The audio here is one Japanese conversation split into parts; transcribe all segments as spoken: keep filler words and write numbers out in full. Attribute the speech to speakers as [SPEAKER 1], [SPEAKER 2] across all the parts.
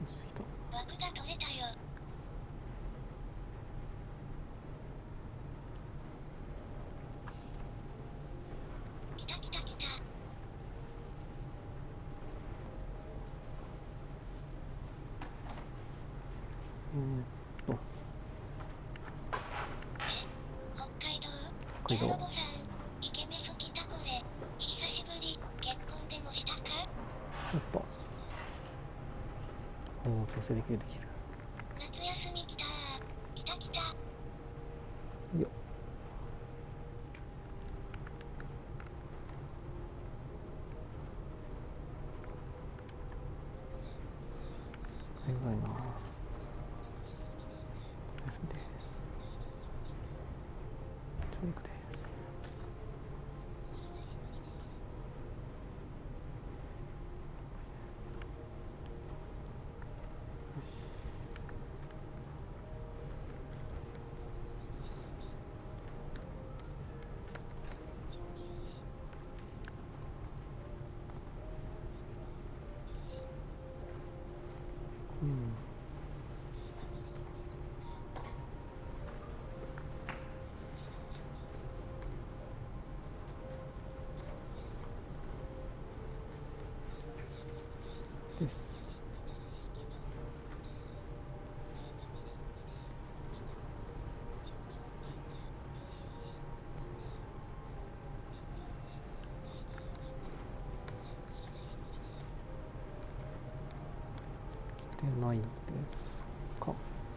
[SPEAKER 1] し来た。
[SPEAKER 2] 枠が取れたよ。来た来た来た。
[SPEAKER 1] えー、っと
[SPEAKER 2] 北海道
[SPEAKER 1] 北海道
[SPEAKER 2] ヤロボさん、イケメソ来たこれ。久しぶり。結婚でもしたか？
[SPEAKER 1] ちょっとおお調整できるできる
[SPEAKER 2] 夏休み来たー。来た来た。
[SPEAKER 1] よっ。おはようございます。夏休みです。上陸です。よし。うん。です。来てないですか。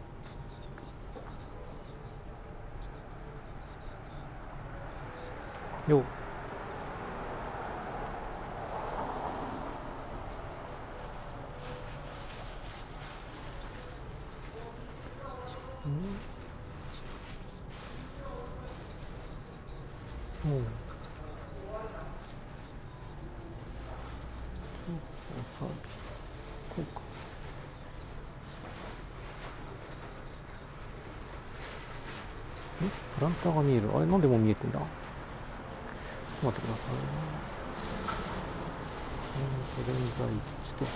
[SPEAKER 1] よっ。うん。おう。情報サービス。こうか。え、プランターが見える。あれなんでもう見えてんだ。ちょっと待ってくださいね。えーと、現在地と。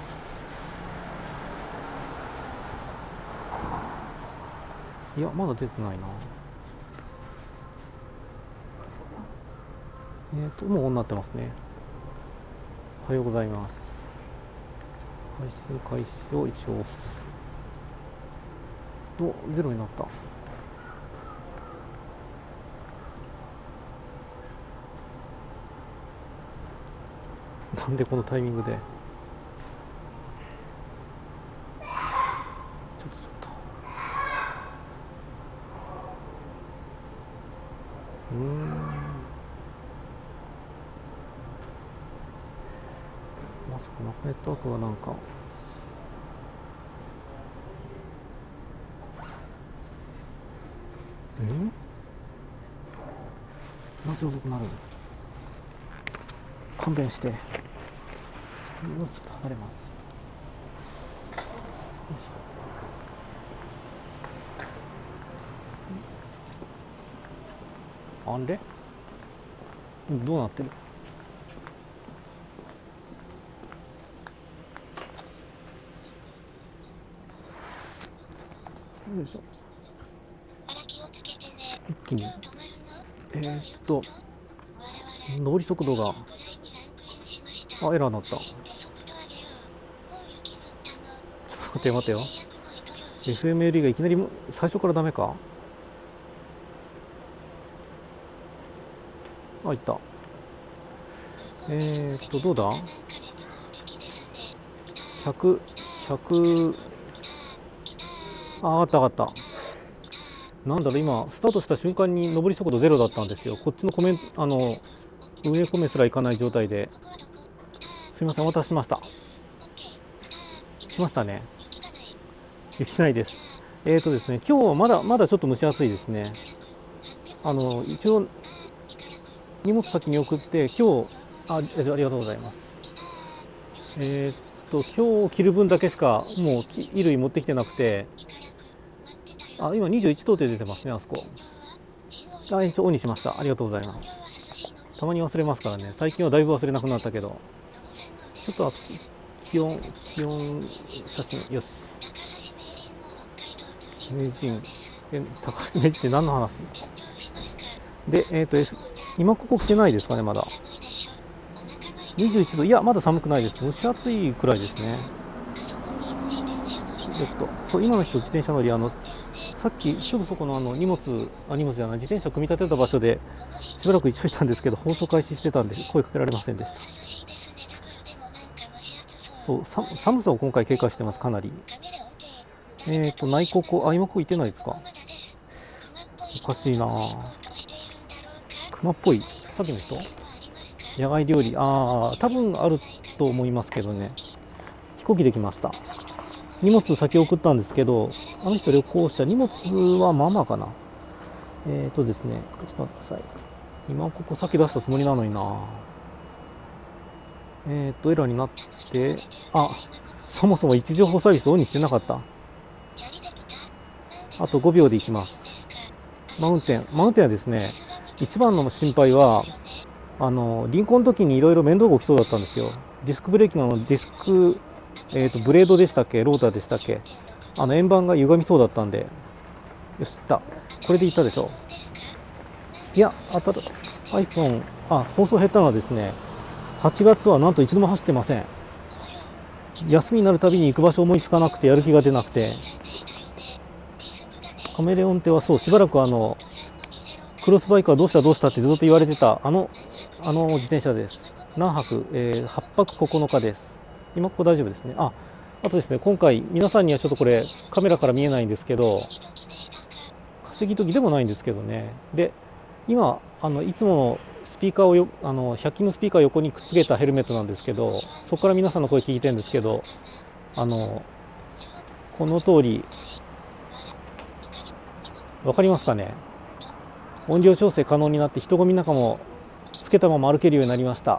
[SPEAKER 1] いや、まだ出てないな。えーと、もうオンになってますね。おはようございます。配信開始を一応押す。お、ゼロになった。なんでこのタイミングで。ちょっとちょっと。うーん。まさかマスネットワークがなんか。ん？なぜ遅くなる？勘弁して。ちょっと離れます。よいしょ。あれ？どうなってる？よいしょ。一気に。えー、っと、上り速度が、あ、エラーになった。ちょっと待って待ってよ。エフエムエルイー がいきなり最初からダメか？あ、いった。えー、っと、どうだ ?ひゃく、ひゃく、あ、あったあった。なんだろう、今、スタートした瞬間に上り速度ゼロだったんですよ。こっちのコメント、あの、運営コメすらいかない状態で。すみません、お待たせしました。来ましたね。雪ないです。えーとですね、今日はまだまだちょっと蒸し暑いですね。あの、一応、荷物先に送って、今日、あ、ありがとうございます。えーっと、今日着る分だけしか、もう衣類持ってきてなくて、あ、今にじゅういちどって出てますね、あそこ。あ、一応オンにしました。ありがとうございます。たまに忘れますからね。最近はだいぶ忘れなくなったけど、ちょっとあそこ気温気温写真よし。名人え高橋名人って何の話で、えっ、ー、と F 今ここ来てないですかね。まだにじゅういちど、いやまだ寒くないです。蒸し暑いくらいですね。えっとそう今の人自転車乗り、あのさっきすぐそこのあの荷物あ荷物じゃない自転車組み立てた場所でしばらく一緒いたんですけど、放送開始してたんで声かけられませんでした。そう寒さを今回警戒してます、かなり。えっ、ー、と内国あ今ここ行ってないですか。おかしいな。熊っぽい。さっきの人野外料理、ああ多分あると思いますけどね。飛行機できました。荷物先送ったんですけど、あの人旅行者、荷物はまあまあかな。えっ、ー、とですねちょっと待ってください。今ここ先出したつもりなのにな。えっ、ー、とエラーになって、あそもそも位置情報サービスオンにしてなかった。あとごびょうで行きます。マウンテンマウンテンはですね、一番の心配はあの輪行の時にいろいろ面倒が起きそうだったんですよ。ディスクブレーキのディスク、えー、とブレードでしたっけ、ローターでしたっけ、あの円盤が歪みそうだったんで。よし、いった。これでいったでしょ。いや当たる iPhone、 あ放送減ったのはですね、はちがつはなんと一度も走ってません。休みになるたびに行く場所思いつかなくて、やる気が出なくて。カメレオンテはそうしばらくあのクロスバイクはどうしたどうしたってずっと言われてたあのあの自転車です。何泊、えー、はっぱくここのかです。今ここ大丈夫ですね。ああとですね、今回皆さんにはちょっとこれカメラから見えないんですけど、稼ぎ時でもないんですけどね。で今あのいつものスピーカーをよあのひゃく均のスピーカーを横にくっつけたヘルメットなんですけど、そこから皆さんの声聞いてるんですけど、あのこの通り分かりますかね。音量調整可能になって人混みの中もつけたまま歩けるようになりました。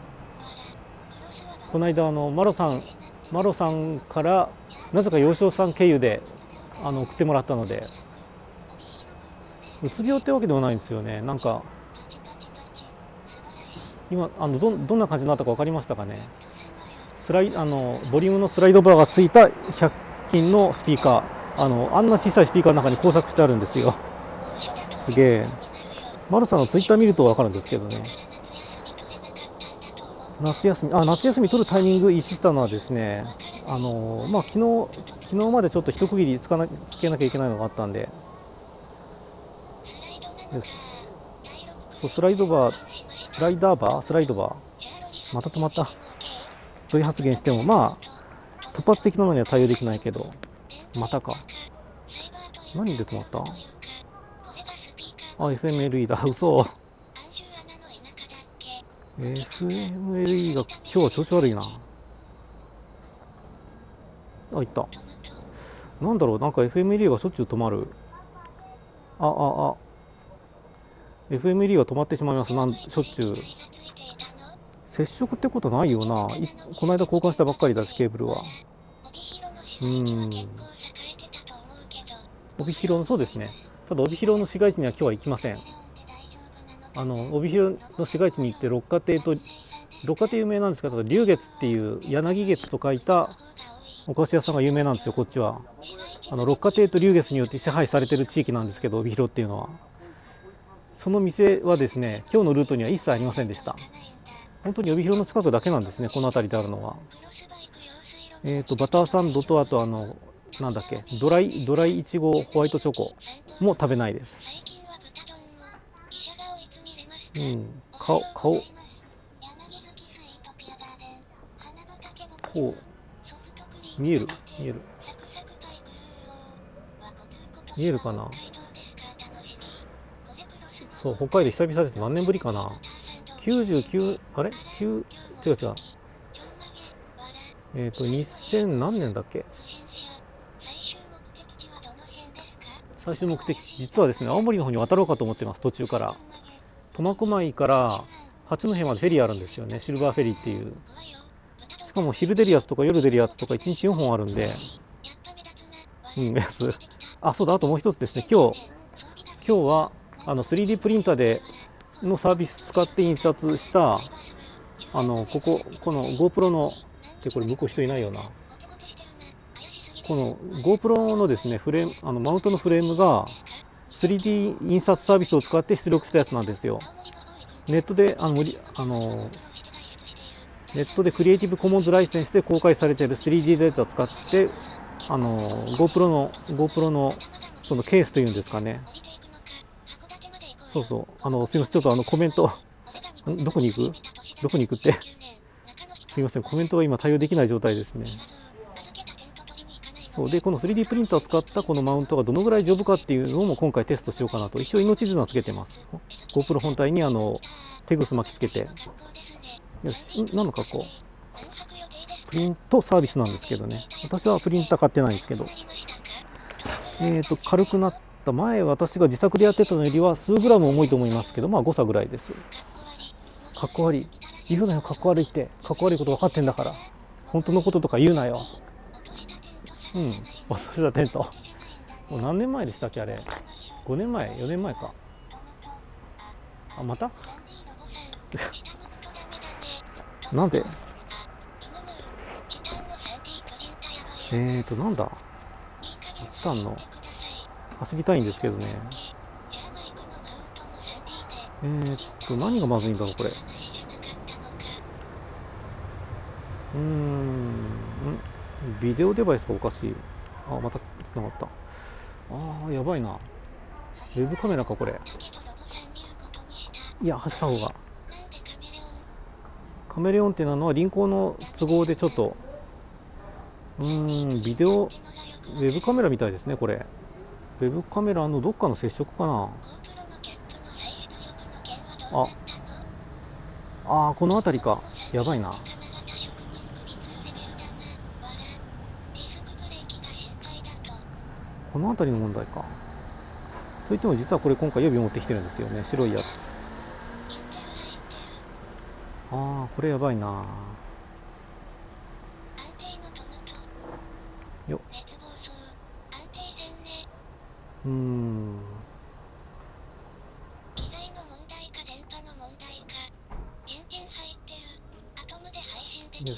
[SPEAKER 1] この間あのマロさんマロさんからなぜか幼少さん経由であの送ってもらったので、うつ病ってわけでもないんですよね。なんか今あの ど, どんな感じになったか分かりましたかね。スライあのボリュームのスライドバーがついたひゃく均のスピーカー、あのあんな小さいスピーカーの中に工作してあるんですよ。すげえ。マルさんのツイッター見ると分かるんですけどね。夏休みあ夏休み取るタイミング意識したのはですね、あのまあ昨日昨日までちょっと一区切りつかなつけなきゃいけないのがあったんで、よし。そうスライドバースライダーバースライドバーまた止まった。という発言してもまあ突発的なのには対応できないけど、またか。何で止まった。あ エフエムエルイー だ。嘘。 エフエムエルイー が今日は調子悪いな。あ、いった。なんだろう、なんか エフエムエルイー がしょっちゅう止まる。あああ エフエムエルイー が止まってしまいます。なんしょっちゅう。接触ってことないよな。この間交換したばっかりだし、ケーブルは。うーん。帯広のそうですね。ただ帯広の市街地には今日は行きません。あの帯広の市街地に行って六花亭と六花亭有名なんですけど、龍月っていう柳月と書いたお菓子屋さんが有名なんですよ。こっちはあの六花亭と龍月によって支配されてる地域なんですけど、帯広っていうのは。その店はですね、今日のルートには一切ありませんでした。本当に帯広の近くだけなんですね、この辺りであるのは。えっとバターサンドと、あとあのなんだっけ、ドライドライいちごホワイトチョコも食べないです。うん、顔顔こう見える見える見えるかな。そう北海道久々です。何年ぶりかな。きゅうじゅうきゅうあれきゅう違う違うえっ、ー、とにせん何年だっけ。最終目的地実はですね、青森の方に渡ろうかと思ってます。途中から苫小牧から八戸までフェリーあるんですよね。シルバーフェリーっていう。しかも昼出るやつとか夜出るやつとかいちにちよんほんあるんで、うんやつ。あそうだ、あともう一つですね。今日今日はあの スリーディー プリンターでのサービス使って印刷したあのこここの GoPro のでこれ向こう人いないよな。この GoPro のですねフレーム、あのマウントのフレームが スリーディー 印刷サービスを使って出力したやつなんですよ。ネットであの無理あのネットでクリエイティブコモンズライセンスで公開されている スリーディー データを使ってあの GoPro の GoPro のそのケースというんですかね。そうそう、あのすみません、ちょっとあのコメントどこに行くどこに行くってすみません、コメントは今対応できない状態ですね。そうで、この スリーディー プリンターを使ったこのマウントがどのぐらい丈夫かっていうのも今回テストしようかなと。一応命綱つけてます。 GoPro 本体にあのテグス巻きつけて。よし、ん何の格好？プリントサービスなんですけどね。私はプリンター買ってないんですけど、えーと軽くなった前、私が自作でやってたのよりは数グラム重いと思いますけど、まあ誤差ぐらいです。かっこ悪い言うなよ、かっこ悪いって。かっこ悪いこと分かってんだから、本当のこととか言うなよ。うん、忘れたテント。もう何年前でしたっけあれ。ごねんまえ、よねんまえか。あ、またなんでえーとなんだ、チタンの走りたいんですけどね。えーと何がまずいんだろうこれ。うーんビデオデバイスがおかしい。あ、またつながった。あーやばいな。ウェブカメラかこれ。いや走った方が。カメレオンってなのは輪行の都合でちょっとうーんビデオウェブカメラみたいですねこれ。ウェブカメラのどっかの接触かな。ああーこの辺りか。やばいな。この辺りの問題か。といっても実はこれ今回予備持ってきてるんですよね、白いやつ。ああこれやばいな。よっうーんよし、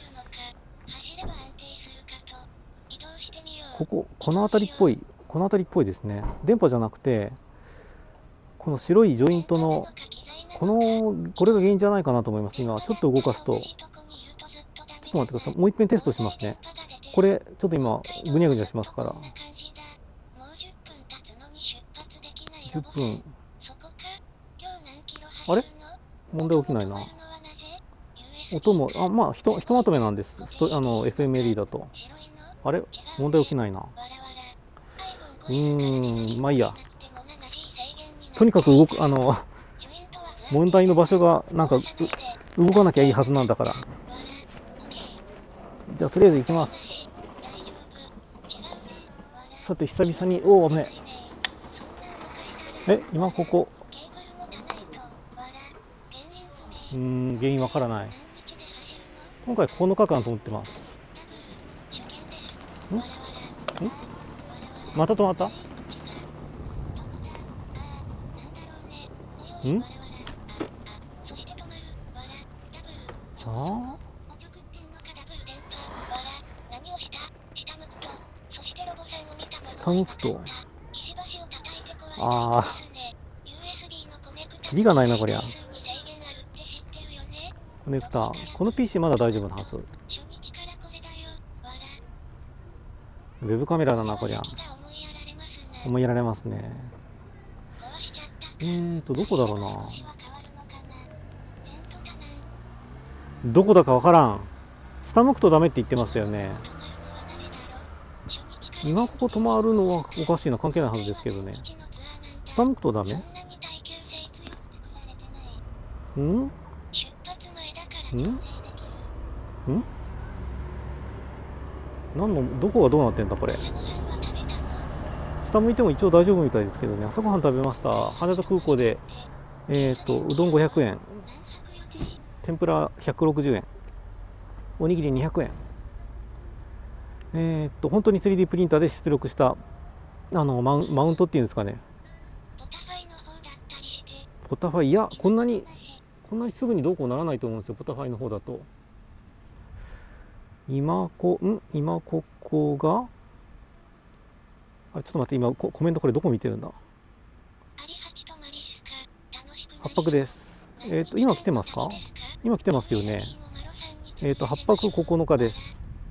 [SPEAKER 1] こここの辺りっぽい、この辺りっぽいですね。電波じゃなくてこの白いジョイントのこのこれが原因じゃないかなと思います。今ちょっと動かすと、ちょっと待ってください、もう一遍テストしますね。これちょっと今ぐにゃぐにゃしますから。じゅっぷん、あれ問題起きないな。音もあまあひとひとまとめなんです。ストあの エフエムエルイー だと。あれ問題起きないな。うーんまあいいや。とにかく動くあの問題の場所がなんか動かなきゃいいはずなんだから。じゃあとりあえず行きます。さて久々に、おお危ねえ。え今ここうーん原因わからない。今回ここのかかんと思ってます。んんまた止まったん。ああ下向くと、ああキリがないなこりゃ。コネクタ、この ピーシー まだ大丈夫なはず。ウェブカメラだなこりゃ。思いやられますね。えーとどこだろうな。どこだかわからん。下向くとダメって言ってましたよね。今ここ止まるのはおかしいな、関係ないはずですけどね。下向くとダメ。んんん何のどこがどうなってんだこれ。下向いても一応大丈夫みたいですけどね。朝ごはん食べました。羽田空港でえっとうどんごひゃくえん、天ぷらひゃくろくじゅうえん、おにぎりにひゃくえん。えっと本当に スリーディー プリンターで出力したあのマウン、マウントっていうんですかね。ポタファイ、いやこんなにこんなにすぐにどうこうならないと思うんですよ、ポタファイの方だと。 今こん今ここがあれちょっと待って、今ココメントこれどこ見てるんだ。はっぱくです。えっ、と今来てますか？今来てますよね。えっ、とはっぱくここのかです。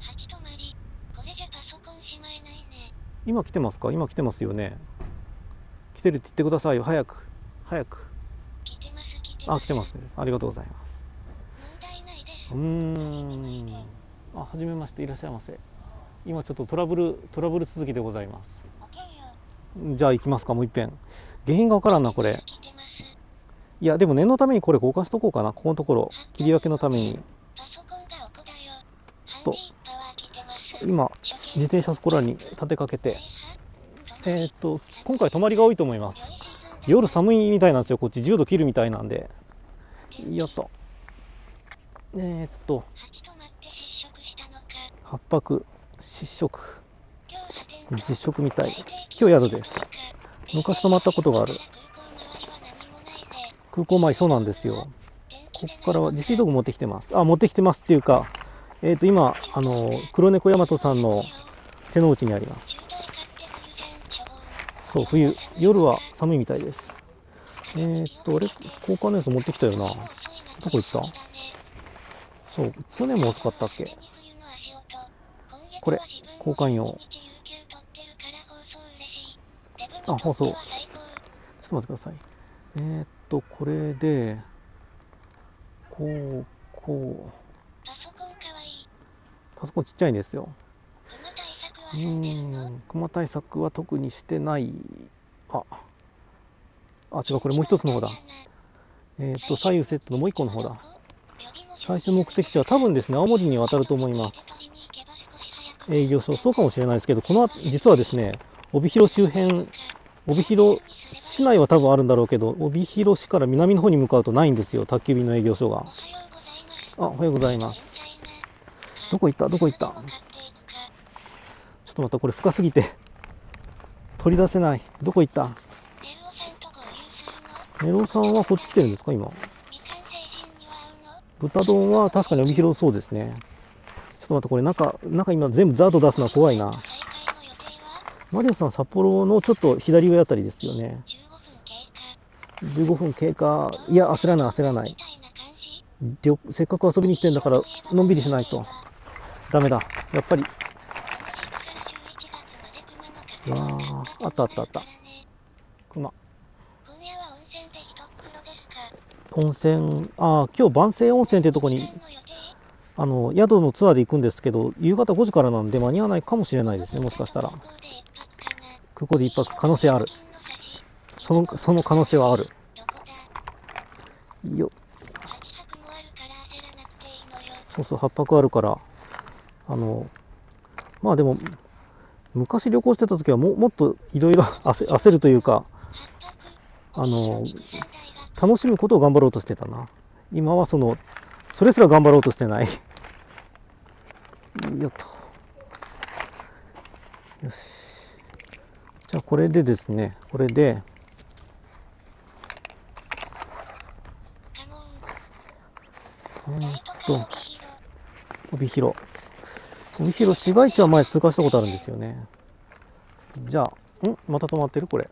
[SPEAKER 1] 今来てますか？今来てますよね。来てるって言ってくださいよ、早く早く。あ、来てますね。ありがとうございます。うーん。あ、はじめまして、いらっしゃいませ。今ちょっとトラブルトラブル続きでございます。じゃあ行きますか、もう一遍。原因がわからんなこれ。いやでも念のためにこれ交換しとこうかな。ここのところ切り分けのために。ちょっと今自転車そこらに立てかけて、えー、っと今回泊まりが多いと思います。夜寒いみたいなんですよ。こっちじゅうど切るみたいなんで。よっとえー、っとはっぱく失職実食みたい。今日宿です。昔泊まったことがある空港前。そうなんですよ。ここからは自炊道具持ってきてます。あ、持ってきてますっていうか、えー、と今あの黒猫大和さんの手の内にあります。そう、冬夜は寒いみたいです。えー、っとあれ交換のやつ持ってきたよな。どこ行った？そう、去年も遅かったっけ。これ交換用。あ、放送。ちょっと待ってください。えー、っとこれでこうこうパソコンちっちゃいんですよ。うーん、クマ対策は特にしてない。ああ、違う、これもう一つの方だ。えー、っと左右セットのもう一個の方だ。最終目的地は多分ですね青森に渡ると思います。営業所、そうかもしれないですけど、この実はですね帯広周辺、帯広市内は多分あるんだろうけど、帯広市から南の方に向かうとないんですよ、宅急便の営業所が。あ、おはようございます。どこ行ったどこ行った。ちょっと待った、これ深すぎて取り出せない。どこ行った。メロさんはこっち来てるんですか今。豚丼は確かに帯広そうですね。ちょっと待って、これ中中今全部ザード出すのは怖いな。マリオさん札幌のちょっと左上あたりですよね。じゅうごふん経過。いや焦らない焦らない。せっかく遊びに来てんだからのんびりしないとダメだやっぱり。うわー、あったあったあった。クマ温泉。ああ、今日万世温泉ってとこにあの宿のツアーで行くんですけど、夕方ごじからなんで間に合わないかもしれないですね。もしかしたら空港で一泊可能性ある。そのその可能性はあるよ。そうそう、はっぱくあるから。あのまあでも昔旅行してた時はももっといろいろ焦るというか、あの楽しむことを頑張ろうとしてたな。今はそのそれすら頑張ろうとしてないよっと。よし、じゃあこれでですね、これでえー、っと帯広帯広市街地は前通過したことあるんですよね。じゃあんまた止まってる。これ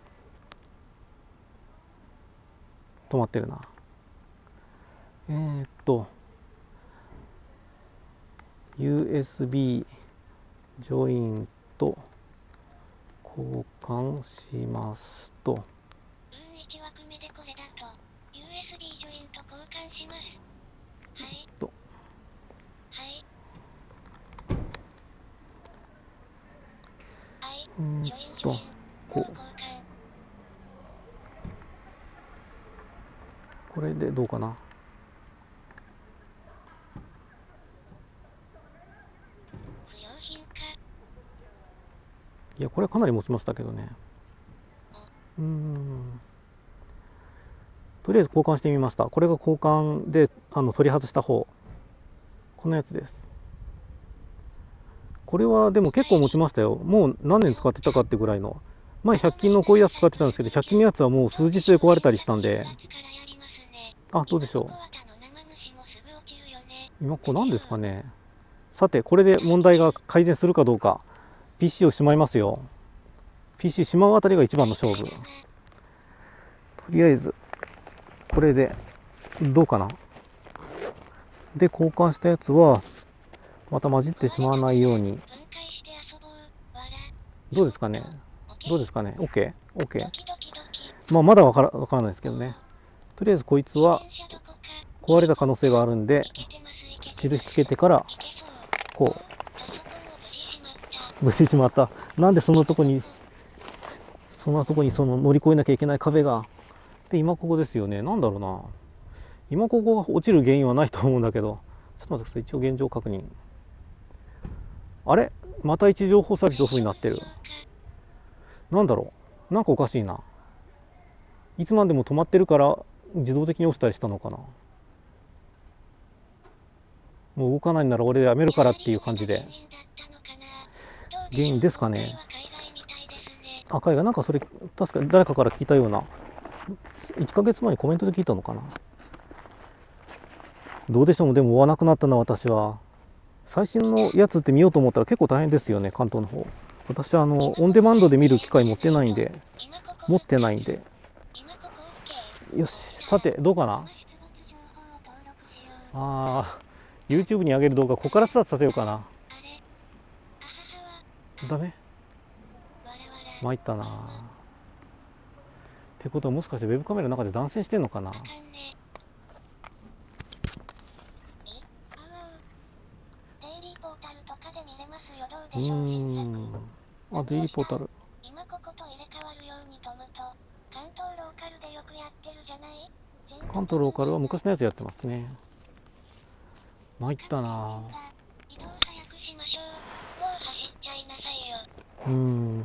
[SPEAKER 1] 止まってるな。えー、っと ユーエスビー ジョイント交換しますと。うん、いち枠目でこれだと ユーエスビー ジョイント交換します。はいとはいうんとこうこれでどうかな。いやこれはかなり持ちましたけどね。うーん、とりあえず交換してみました。これが交換であの取り外した方、このやつです。これはでも結構持ちましたよ。もう何年使ってたかってぐらいの。前ひゃく均のこういうやつ使ってたんですけど、ひゃく均のやつはもう数日で壊れたりしたんで。あ、どうでしょう。今これ何ですかね。 さてこれで問題が改善するかどうか。 ピーシー をしまいますよ。 ピーシー しまうあたりが一番の勝負。とりあえずこれでどうかな。で交換したやつはまた混じってしまわないように。どうですかね、どうですかね。 OK、 OK。 まあまだわからわからないですけどね。とりあえずこいつは壊れた可能性があるんで印つけてからこう無事しまった。なんでそんなとこにそんなとこにその乗り越えなきゃいけない壁が。で今ここですよね。なんだろうな、今ここが落ちる原因はないと思うんだけど、ちょっと待ってください。一応現状確認。あれまた位置情報サービスオフになってる。なんだろう、なんかおかしいな。いつまでも止まってるから自動的に落ちたりしたのかな。もう動かないなら俺やめるからっていう感じで原因ですかね。赤いがなんかそれ確か誰かから聞いたような、いっかげつまえにコメントで聞いたのかな。どうでしょう。でも追わなくなったな。私は最新のやつって見ようと思ったら結構大変ですよね。関東の方、私はあのオンデマンドで見る機会持ってないんで持ってないんで。よし、さてどうかな。あー YouTube に上げる動画ここからスタートさせようかな。ダメ、参ったな。ってことはもしかしてウェブカメラの中で断線してんのかな。うーん、あ、デイリーポータル。
[SPEAKER 2] 今ここと入れ替わるように飛ぶと関東ローカルでよくやってるじゃない。
[SPEAKER 1] 関東ローカルは昔のやつやってますね。参ったな。
[SPEAKER 2] 移動早くしましょう。もう走っちゃいなさいよ。
[SPEAKER 1] うーん、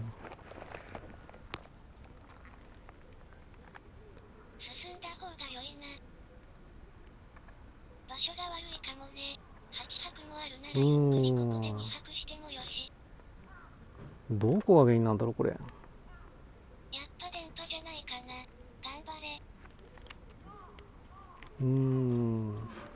[SPEAKER 2] 進んだ方が良いな。場所が悪いかもね。はちはくもあるならゆっくりここでにはくしてもよし。
[SPEAKER 1] どこが原因なんだろうこれ。
[SPEAKER 2] やっぱ電波じゃないかな。頑張れ。
[SPEAKER 1] うーん、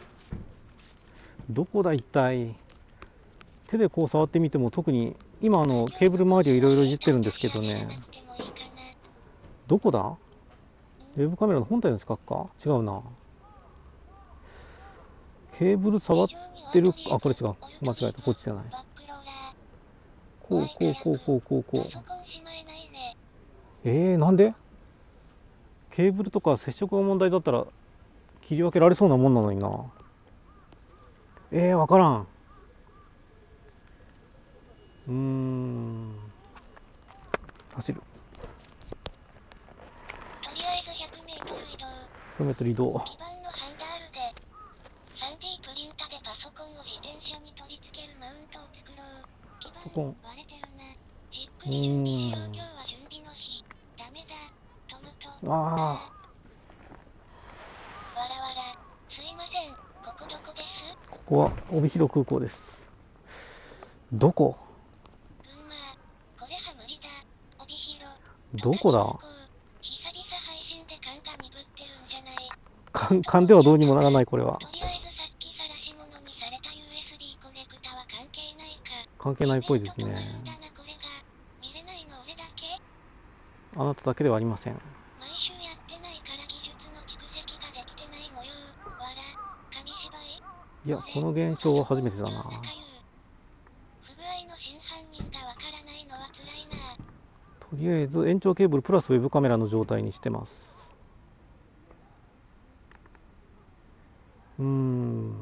[SPEAKER 1] どこだ一体。手でこう触ってみても特に今あのケーブル周りをいろいろいじってるんですけどね。どこだ。ウェブカメラの本体の近くか。違うな。ケーブル触ってる。あ、これ違う、間違えた。こっちじゃない。こうこうこうこうこうこう。えー、なんで。ケーブルとか接触が問題だったら切り分けられそうなもんなのにな。えー、わからん。うーん、走る。
[SPEAKER 2] とりあえずひゃくメートル移動。
[SPEAKER 1] ひゃくメートル移動。
[SPEAKER 2] 基板のハンダールで スリーディー プリンタでパソコンを自転車に取り付けるマウントを作ろう。基板
[SPEAKER 1] そこ
[SPEAKER 2] 割れてるな。じっくり準備しよう。今日は準備の日。ダメだ。トムと。
[SPEAKER 1] ああ、
[SPEAKER 2] わらわら。すいません。ここどこです？
[SPEAKER 1] ここは帯広空港です。どこ。
[SPEAKER 2] 群馬。これは無理だ。帯広。
[SPEAKER 1] どこだ。
[SPEAKER 2] 久々配信で感が鈍ってるんじゃない？
[SPEAKER 1] 勘勘ではどうにもならない。これは
[SPEAKER 2] とりあえずさっき晒し物にされた ユーエスビー コネクタは関係ないか。
[SPEAKER 1] 関係ないっぽいですね。あなただけではありません。
[SPEAKER 2] 毎週やってないから技術の蓄積ができてない模様。わら、紙芝居。
[SPEAKER 1] いや、この現象は初めてだな。
[SPEAKER 2] 不具合の真犯人がわからないのは辛いな。
[SPEAKER 1] とりあえず延長ケーブルプラスウェブカメラの状態にしてます。うーん、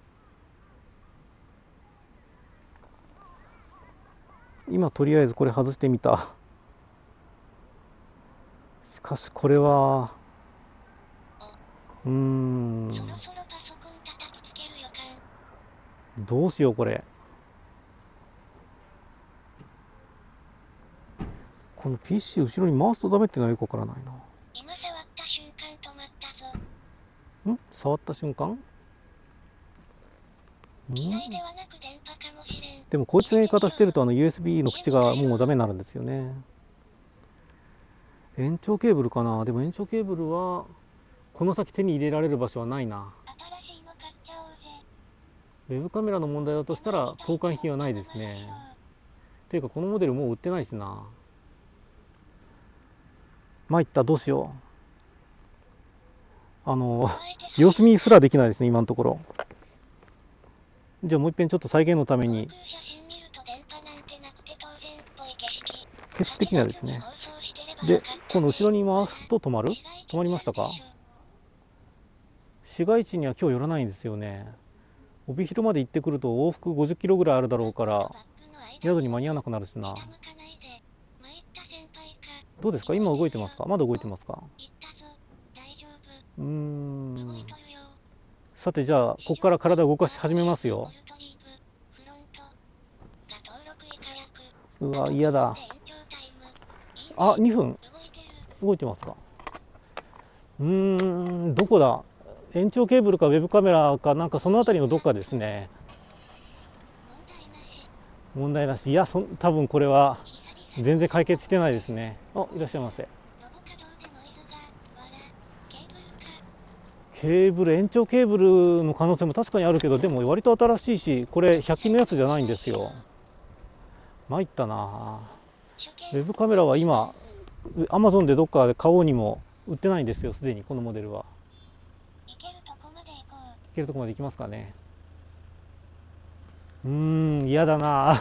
[SPEAKER 1] 今とりあえずこれ外してみた。しかしこれはうーん、
[SPEAKER 2] そろそろパソコン叩きつける予感。
[SPEAKER 1] どうしようこれ。この ピーシー 後ろに回すとダメってのはよくわからないな。
[SPEAKER 2] 今触った瞬間止まったぞ。
[SPEAKER 1] ん、触った瞬間ん。
[SPEAKER 2] 機材ではなく電波かもしれん。
[SPEAKER 1] でもこいつの言い方してるとあの ユーエスビー の口がもうダメになるんですよね。延長ケーブルかな。でも延長ケーブルはこの先手に入れられる場所はないな。
[SPEAKER 2] 新しいの買っちゃおうぜ。
[SPEAKER 1] ウェブカメラの問題だとしたら交換品はないですね。ていうかこのモデルもう売ってないしな。参った、どうしよう。あの様子見すらできないですね今のところ。じゃあもう一遍ちょっと再現のために、景色的にはですね。でこの後ろに回すと止まる？止まりましたか？市街地には今日寄らないんですよね。帯広まで行ってくると往復ごじゅっキロぐらいあるだろうから宿に間に合わなくなるしな。どうですか、今動いてますか？まだ動いてますか？うーん、さてじゃあここから体を動かし始めますよ。うわ嫌だ。あ、にふん動いてますか？うーん、どこだ、延長ケーブルかウェブカメラかなんかその辺りのどっかですね。問題なし。いやそ多分これは全然解決してないですね。あ、いらっしゃいませ。ケーブル、延長ケーブルの可能性も確かにあるけど、でも割と新しいし、これひゃく均のやつじゃないんですよ。参ったな。ウェブカメラは今アマゾンでどっかで買おうにも売ってないんですよ、すでにこのモデルは。いけるとこまで行きますかね。うーん、嫌だな。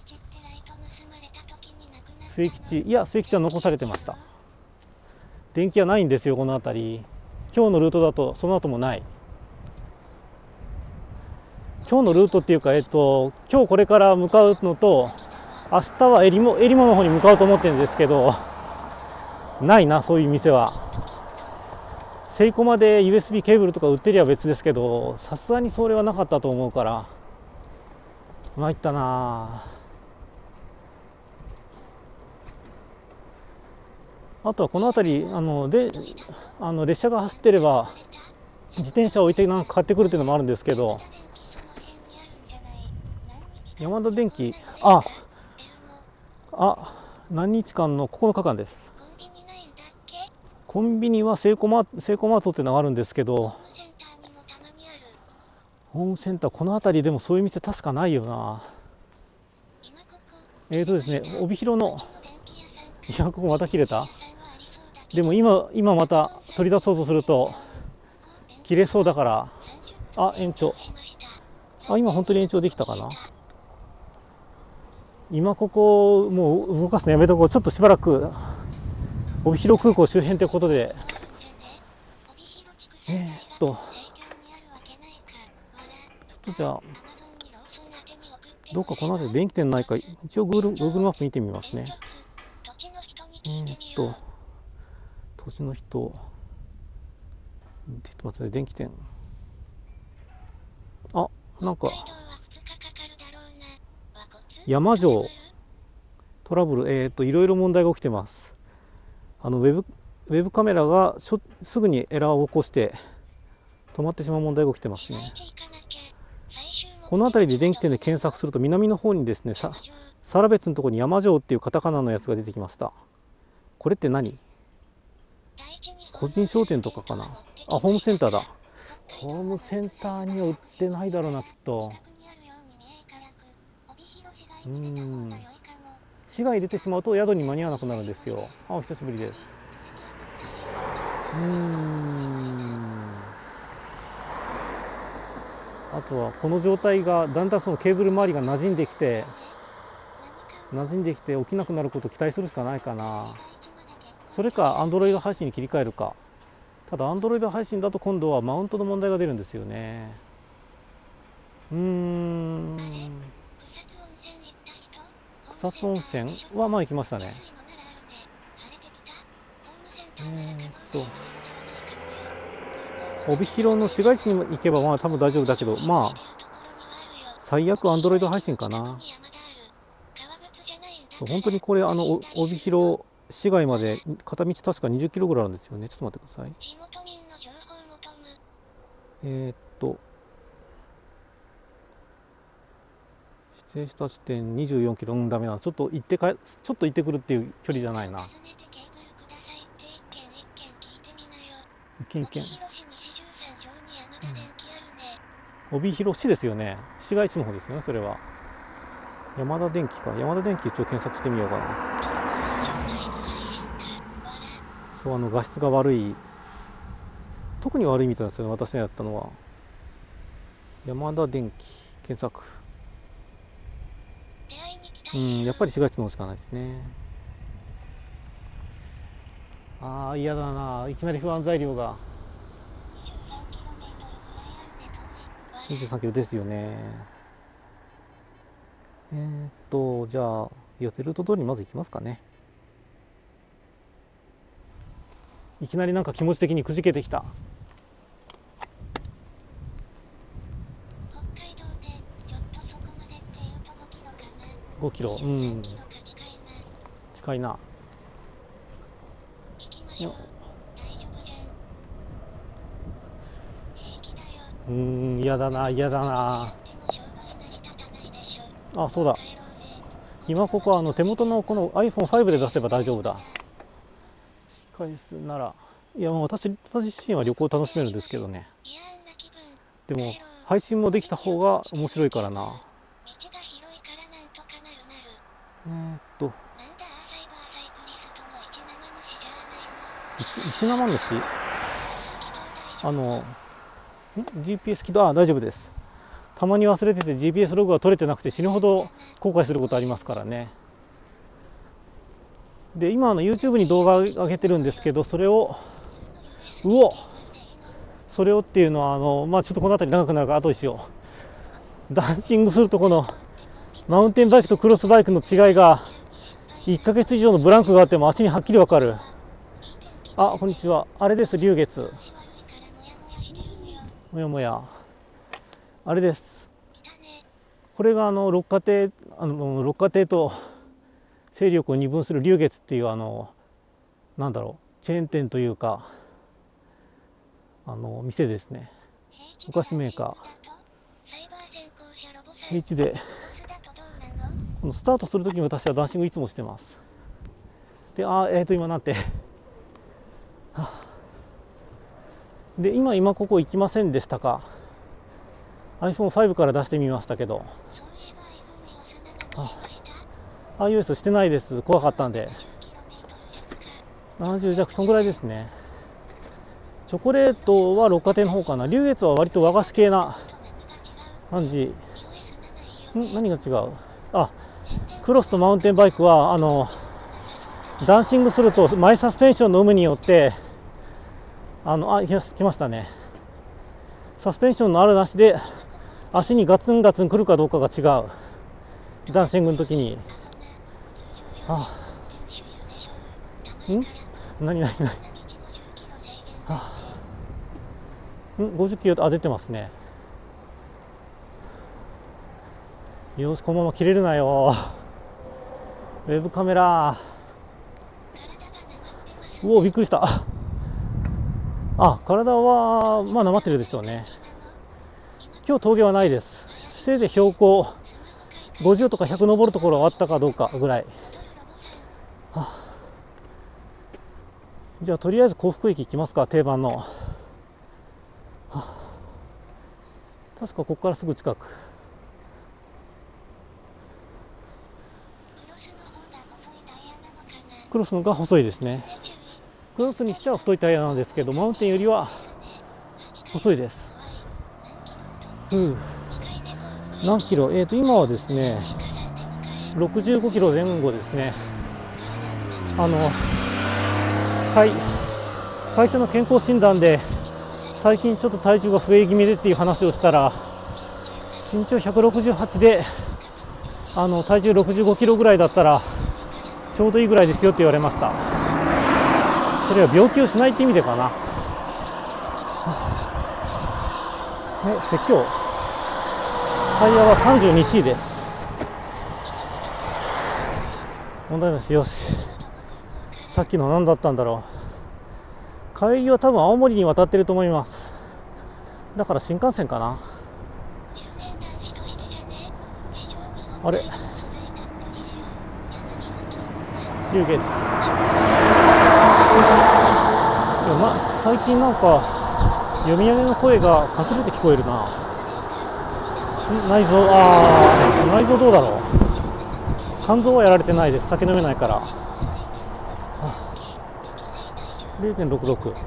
[SPEAKER 1] 末吉、いや末吉は残されてました。電気はないんですよこの辺り。今日のルートだとその後もない。今日のルートっていうか、えっと今日これから向かうのと、明日はえりもえりもの方に向かうと思ってるんですけど、ないなそういう店は。セイコマで ユーエスビー ケーブルとか売ってりゃ別ですけど、さすがにそれはなかったと思うから参ったな。あとはこの辺りあのであの列車が走ってれば自転車を置いてなんか買ってくるっていうのもあるんですけど、ヤマダ電機、ああ何日間のここのかかんです。コンビニはセイコマセイコマートっていうのがあるんですけど、ホームセンターこの辺りでもそういう店確かないよな。えーとですね帯広の、いやここまた切れた。でも今今また取り出そうとすると切れそうだから、あ延長、あ今本当に延長できたかな。今ここもう動かすのやめとこう。ちょっとしばらく帯広空港周辺ということで、えー、っとちょっとじゃあどっかこの辺り電気店ないか一応 Google, Google マップ見てみますね。えー、っと土地の人、ちょっと待って、電気店、あなんか山城トラブル、えー、っといろいろ問題が起きてます。あのウェブウェブカメラがしょすぐにエラーを起こして止まってしまう問題が起きてますね。この辺りで電気店で検索すると南の方にですね、さ更別のところに山城っていうカタカナのやつが出てきました。これって何？個人商店とかかな。あホームセンターだ。ホームセンターには売ってないだろうなきっと。うーん市外出てしまうと宿に間に合わなくなるんですよ。あお久しぶりです。うーんあとはこの状態がだんだんそのケーブル周りが馴染んできて馴染んできて起きなくなることを期待するしかないかな。それか Android 配信に切り替えるか。ただ Android 配信だと今度はマウントの問題が出るんですよね。うーん草津温泉はまあ行きましたね。えー、っと帯広の市街地に行けばまあ多分大丈夫だけど、まあ最悪 Android 配信かな。そう本当にこれあの帯広市街まで片道確かにじゅっキロぐらいあるんですよね。ちょっと待ってください。えー、っと指定した地点にじゅうよんキロ、うんダメな。ちょっと行ってかちょっと行ってくるっていう距離じゃないな。一軒一軒、うん、 帯広市ですよね。市街地の方ですよね、それは。山田電機か。山田電機一応検索してみようかな。そう、あの画質が悪い、特に悪いみたいなんですよね、私がやったのは。山田電機検索。うん、やっぱり市街地の方しかないですね。ああ、嫌だな、いきなり不安材料が。にじゅうさんキロですよね。えー、っとじゃあ予定ルート通りにまず行きますかね。いきなりなんか気持ち的にくじけてきた。ごキロ、うん、近いな。うーん、嫌だな、嫌だな。あ、そうだ。今ここはあの手元のこの アイフォンファイブ で出せば大丈夫だ。回数なら、いやもう私、私自身は旅行楽しめるんですけどね。でも配信もできた方が面白いからな。えー、っと一生主、あの ジーピーエス 起動、あ、大丈夫です。たまに忘れてて ジーピーエス ログが取れてなくて死ぬほど後悔することありますからね。で今あの YouTube に動画上げてるんですけど、それをうおそれをっていうのはあのまあちょっとこの辺り長くなるから後にしよう。ダンシングするとこのマウンテンバイクとクロスバイクの違いがいっかげつ以上のブランクがあっても足にはっきりわかる。あ、こんにちは。あれです、龍月。もやもや。あれです。これがあの六花亭、あの六花亭と勢力を二分する龍月っていうあのなんだろう、チェーン店というかあの店ですね。お菓子メーカー H でこのスタートするときに私はダンシングいつもしてます。で、あえーと今なんてで今今ここ行きませんでしたか。 アイフォンファイブ から出してみましたけど、あ iOS してないです。怖かったんで。ななじゅう弱、そんぐらいですね。チョコレートは六花亭の方かな。龍月は割と和菓子系な感じ。ん何が違う。あ、クロスとマウンテンバイクはあのダンシングすると前サスペンションの有無によってあのあ来ましたね。サスペンションのあるなしで足にガツンガツンくるかどうかが違う。ダンシングの時に。あん何何何あんごじゅっキロ、あ出てますね。よし、このまま切れるなよウェブカメラ。うおびっくりした。あ、体はまあなまってるでしょうね。今日峠はないです。せいぜい標高ごじゅうとかひゃく登るところがあったかどうかぐらい。はあ、じゃあとりあえず幸福駅行きますか、定番の。はあ、確かここからすぐ近く。クロスのが細いですね。クロスにしちゃ太いタイヤなんですけど、マウンテンよりは細いです。ふう、何キロ、えーと今はですねろくじゅうごキロ前後ですね。あの会会社の健康診断で最近ちょっと体重が増え気味でっていう話をしたら、身長ひゃくろくじゅうはちであの体重ろくじゅうごキロぐらいだったらちょうどいいぐらいですよって言われました。それは病気をしないって意味でかな。ね、説教。タイヤは さんじゅうにシー です。問題なし。よし、さっきの何だったんだろう。帰りは多分青森に渡ってると思います。だから新幹線かな。あれ龍月、ま、最近なんか読み上げの声がかすれて聞こえるな。 内臓、ああ、内臓どうだろう。肝臓はやられてないです。酒飲めないから。れいてんろくろく。ろ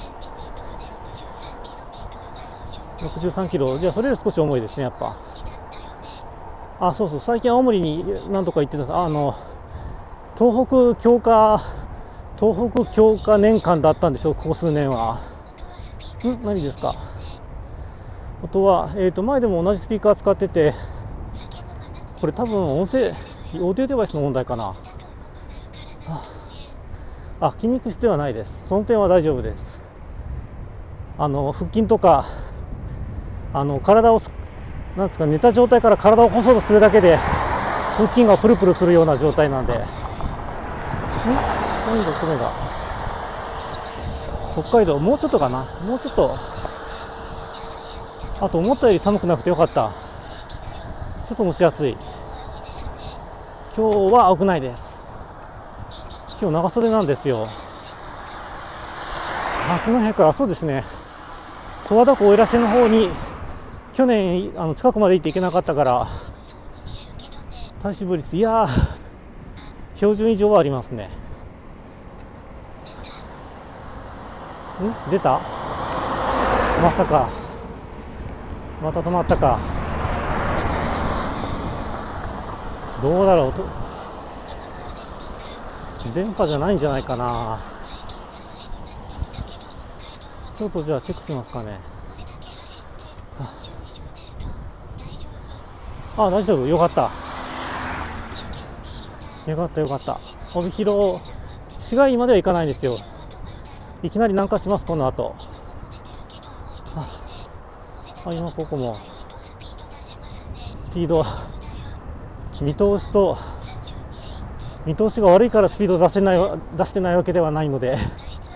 [SPEAKER 1] くじゅうさんキロ。じゃあそれより少し重いですね、やっぱ。あ、そうそう、最近青森に何とか行ってた、あの東北強化東北強化年間だったんでしょう、ここ数年は。ん、何ですか。音は、えーと、前でも同じスピーカー使ってて、これ多分音声、オーディオデバイスの問題かな。あ、筋肉質ではないです。その点は大丈夫です。あの腹筋とか、あの体をなんですか、寝た状態から体を起こそうとするだけで腹筋がプルプルするような状態なんで。ん、何だこれが。北海道もうちょっとかな、もうちょっと。あと思ったより寒くなくてよかった。ちょっと蒸し暑い。今日は危ないです。今日長袖なんですよ。八戸から、そうですね、十和田湖奥入瀬の方に去年あの近くまで行っていけなかったから体脂肪率、いやー標準以上はありますね。ん、出た、まさかまた止まったか。どうだろうと、電波じゃないんじゃないかな。ちょっとじゃあチェックしますかね。あ、大丈夫、よかった。よかったよかった。帯広市街までは行かないんですよ。いきなり南下します、この後。あ、今ここもスピード、見通しと見通しが悪いからスピード出せない出してないわけではないので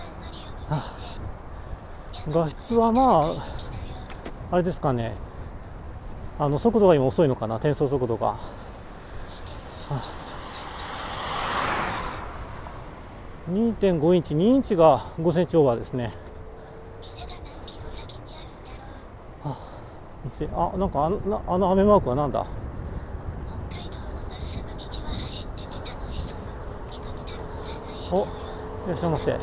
[SPEAKER 1] 画質はまああれですかね、あの速度が今遅いのかな、転送速度が。にてんご インチ、にインチがごセンチオーバーですね。あ、なんかあの、あの雨マークはなんだ。お、いらっしゃいませ。はい、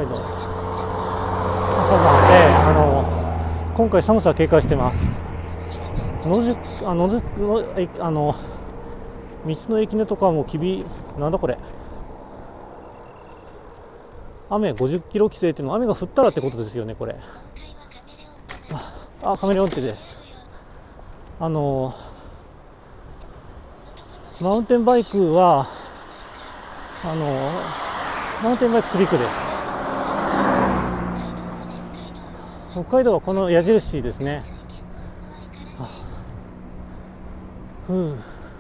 [SPEAKER 1] どうも。朝晩で、あの今回寒さ警戒してます。野宿、あののあの道の駅ねとかもきび、なんだこれ。雨ごじゅっキロ規制っていうのは雨が降ったらってことですよね、これ。あ、カメレオンテです。あのマウンテンバイクはあのマウンテンバイクスリックです。北海道はこの矢印ですね。ふう、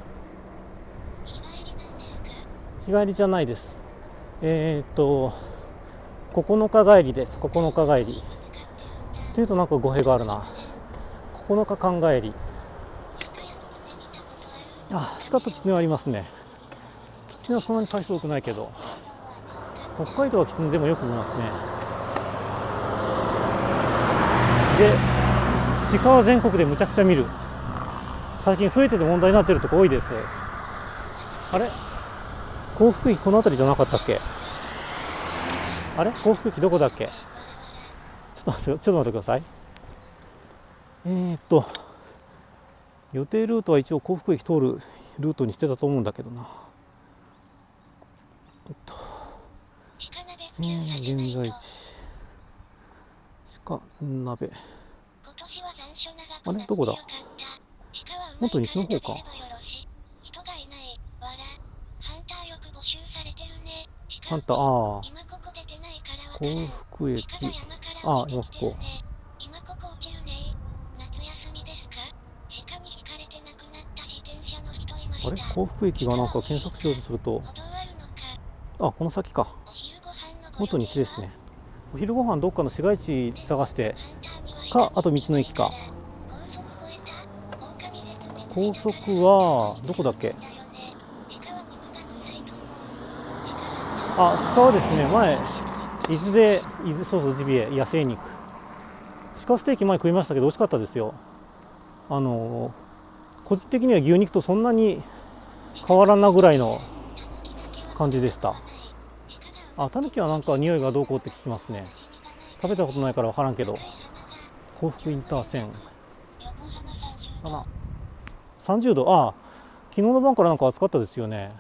[SPEAKER 1] 日帰りじゃないです。えー、っとここのか帰りです。ここのか帰りというとなんか語弊があるな。ここのか考えり。あ、鹿とキツネはありますね。キツネはそんなに回数多くないけど、北海道はキツネでもよく見ますね。で、鹿は全国でむちゃくちゃ見る。最近増えてて問題になってるとこ多いです。あれ、幸福駅この辺りじゃなかったっけ。あれ、幸福駅どこだっけ。ちょっと待って、ちょっと待ってください。えー、っと予定ルートは一応幸福駅通るルートにしてたと思うんだけどな。えっと、うん、現在地鹿鍋、あれどこだ。もっと西の方か。ハンター、ああ幸福駅、ああ今ここ。あれ、幸福駅がなんか検索しようとすると、あ、この先か。元西ですね。お昼ご飯どっかの市街地探してか、あと道の駅か。高速はどこだっけ。あ、鹿はですね、前伊豆で、伊豆、そうそう、ジビエ野生肉鹿ステーキ前食いましたけど美味しかったですよ。 あの個人的には牛肉とそんなに変わらんなぐらいの感じでした。あ、タヌキはなんか匂いがどうこうって聞きますね。食べたことないから分からんけど。幸福インター線かな。さんじゅうど。ああ、昨日の晩からなんか暑かったですよね。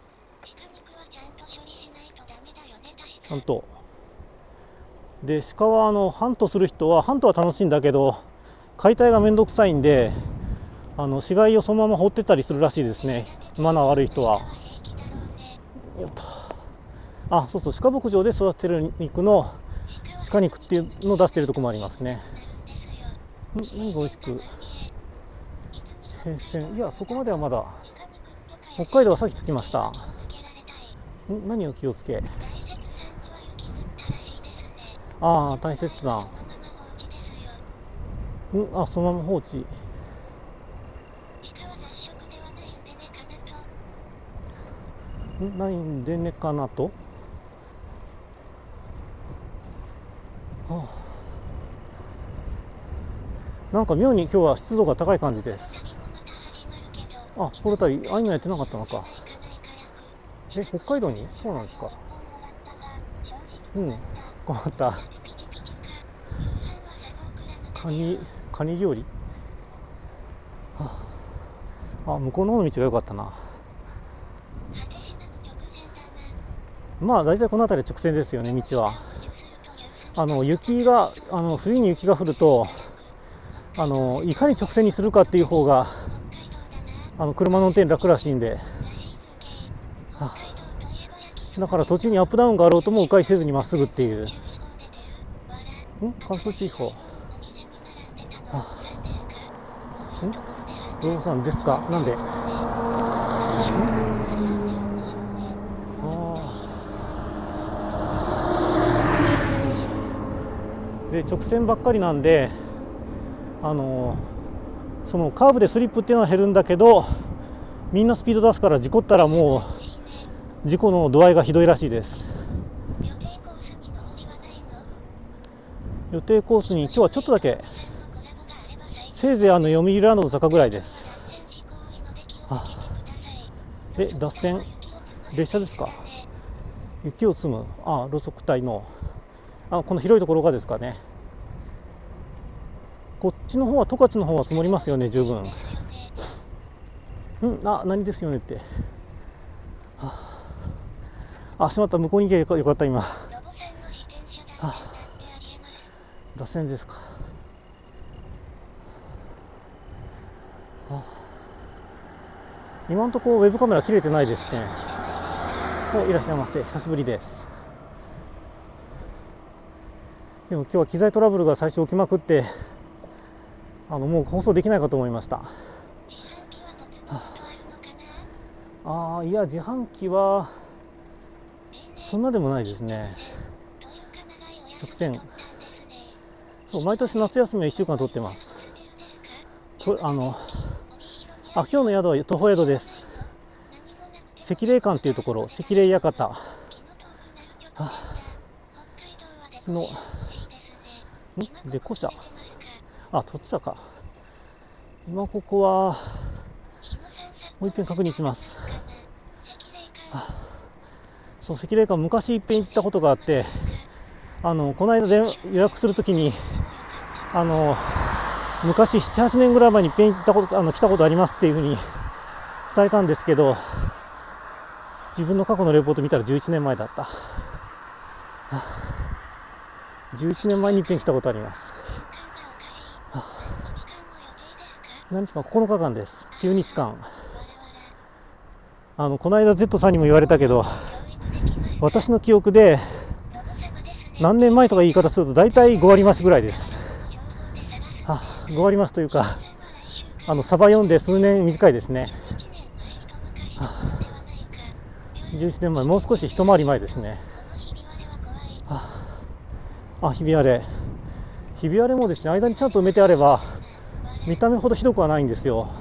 [SPEAKER 1] ちゃんと。で、鹿はあのハントする人はハントは楽しいんだけど解体がめんどくさいんで、あの死骸をそのまま放ってったりするらしいですね、マナー悪い人は。よっと。あ、そうそう、鹿牧場で育てる肉の鹿肉っていうのを出してるところもありますね。ん、何が美味しく生鮮、いやそこまではまだ。北海道はさっき着きました。ん、何を気をつけ。ああ、大雪山。ん、あ、そのまま放置。ん、何でねかなと。ああ、なんか妙に今日は湿度が高い感じです。あ、この度あ、今やってなかったのか。え、北海道にそうなんですか。うん、困った。カニ、カニ料理。あ、あ、向こうの方の道が良かったな。まあ大体この辺り直線ですよね、道は。あの雪があの冬に雪が降ると、あのいかに直線にするかっていう方があの車の運転楽らしいんで、あ、だから途中にアップダウンがあろうとも迂回せずにまっすぐっていう。ん、乾燥注意報。あ、ん、ローさんですか。なんで。で直線ばっかりなんで、あのそのカーブでスリップっていうのは減るんだけど、みんなスピード出すから事故ったらもう事故の度合いがひどいらしいです。予定コースに今日はちょっとだけ、せいぜいあの読売ランドの坂ぐらいです。あ、え、脱線列車ですか。雪を積む、あ、路側帯の、あ、この広いところがですかね。こっちの方は十勝の方は積もりますよね、十分。うん、あ、何ですよねって。はあ、あ、しまった、向こうに行けばよかった今。はあ、脱線ですか。あ、今のところウェブカメラ切れてないですね。お、いらっしゃいませ、久しぶりです。でも今日は機材トラブルが最初起きまくって、あのもう放送できないかと思いました。はあ、あ、いや自販機はそんなでもないですね。直線。そう、毎年夏休みはいっしゅうかん取ってます。と、あのあ、今日の宿は徒歩宿です。赤霊館っていうところ、赤霊館。はあ、昨日んで古社、あ、突社か。今ここはもう一遍確認します。はあ、そう、赤霊館昔一遍行ったことがあって、あのこの間で予約するときに、あの昔ななはちねんぐらい前に一遍行ったこと、あの来たことありますっていうふうに伝えたんですけど、自分の過去のレポート見たらじゅういちねんまえだった。はあ、じゅういちねんまえに一遍来たことあります。はあ、何日間、ここのかかんです。きゅうにちかん。あのこの間 Z さんにも言われたけど、私の記憶で何年前とか言い方すると大体ごわり増しぐらいです。はあ、ごわり増しというか、あのサバ読んで数年短いですね。はあ、じゅういちねんまえ、もう少し一回り前ですね。はあ、あ、ひび割れ。ひび割れもですね、間にちゃんと埋めてあれば見た目ほどひどくはないんですよ。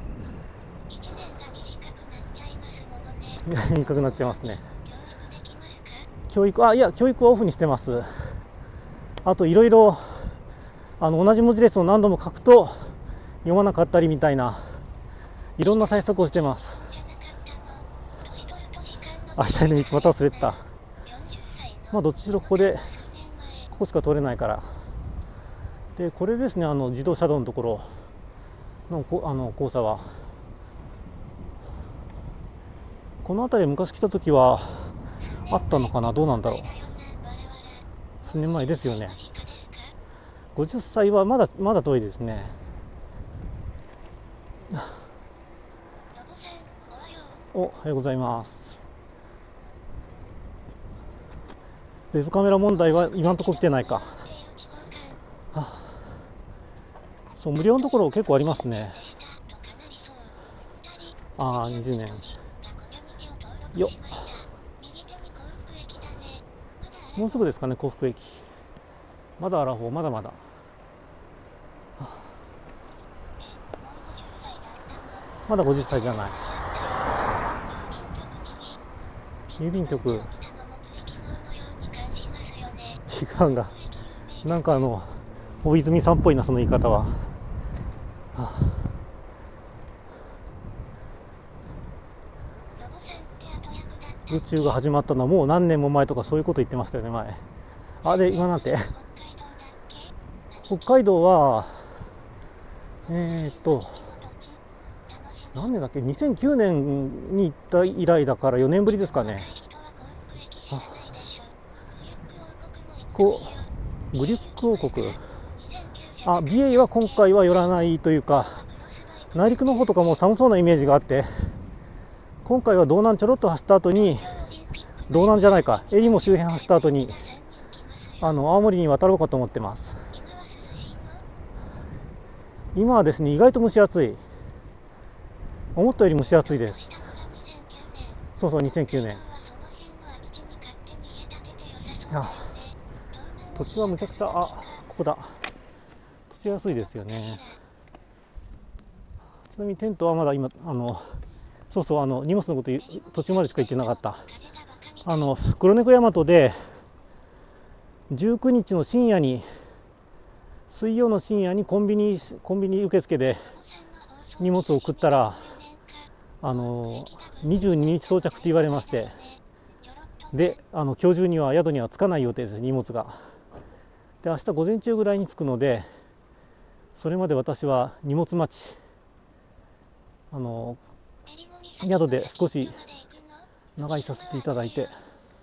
[SPEAKER 1] 短くなっちゃいますね。教育、あ、いや教育はオフにしてます。あといろいろあの同じ文字列を何度も書くと読まなかったりみたいな、いろんな対策をしてます。あ、左の道また忘れてた。まあどっちしろここでここしか通れないから。でこれですね、あの自動車道のところのこあの交差は、この辺り昔来た時はあったのかな、どうなんだろう。数年前ですよね。ごじゅっさいはまだまだ遠いですね。お、おはようございます。ウェブカメラ問題は今のところ来てないか。はあ、そう、無料のところ結構ありますね。ああ、にじゅうねんよっ、もうすぐですかね、幸福駅。まだアラフォー、まだまだ、はあ、まだごじゅっさいじゃない。郵便局ヒグさんがなんかあの大泉さんっぽいな、その言い方は。はあ、宇宙が始まったのはもう何年も前とかそういうこと言ってましたよね、前。あれ今なんて北海道はえー、っと何年だっけ、にせんきゅうねんに行った以来だからよねんぶりですかね。あ、こうグリュック王国、あ、美瑛は今回は寄らないというか、内陸の方とかも寒そうなイメージがあって、今回は道南ちょろっと走った後に、道南じゃないか、えりも周辺走った後にあの青森に渡ろうかと思ってます。今はですね、意外と蒸し暑い、思ったより蒸し暑いです。そうそう、にせんきゅうねん。あ、土地はむちゃくちゃ、あ、ここだ、土地安いですよね。ちなみにテントはまだ今、あのそうそう、あの荷物のこと途中までしか言ってなかった。あの黒猫大和でじゅうくにちの深夜に、水曜の深夜にコンビニコンビニ受付で荷物を送ったら、あのにじゅうににち到着って言われまして、であの今日中には宿には着かない予定です、荷物が。で明日午前中ぐらいに着くので、それまで私は荷物待ち、あの宿で少し長居させていただいて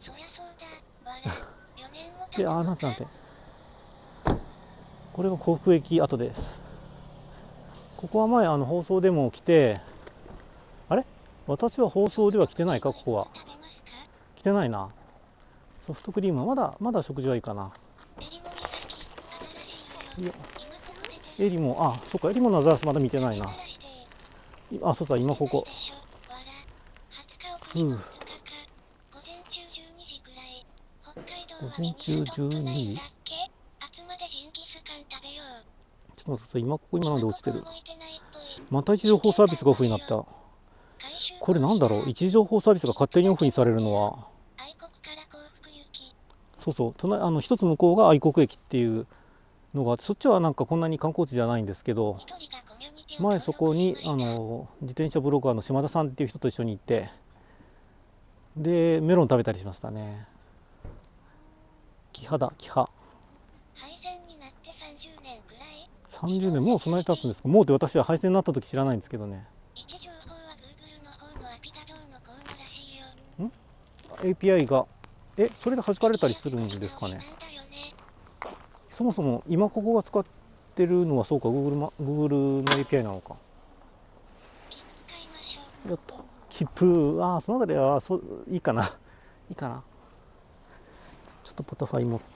[SPEAKER 1] で、あ、なんてなんて、これが幸福駅跡です。ここは前あの放送でも来て、あれ、私は放送では来てないか、ここは来てないな。ソフトクリームはまだまだ食事はいいかな。エリも、あ、そっか、エリものアザラシまだ見てないな。あ、そうだ、今ここ、うん、午前中じゅうにじ、ちょっと待って、今ここ今なんで落ちてる。また位置情報サービスがオフになった。これなんだろう、位置情報サービスが勝手にオフにされるのは。そうそう、隣、あの一つ向こうが愛国駅っていうのがあって、そっちはなんかこんなに観光地じゃないんですけど、前そこにあの自転車ブロガーの島田さんっていう人と一緒に行って、でメロン食べたりしましたね。キハだ、キハ。さんじゅうねん、もうそんなに経つんですか。もうって私は廃線になった時知らないんですけどね。ん エーピーアイ がえそれで弾かれたりするんですかね。そもそも今ここが使ってるのは、そうか、 Google, ま Google の エーピーアイ なのか。やっと切符、ああ、その中ではそういいかな、いいかな。ちょっとポタファイ持って。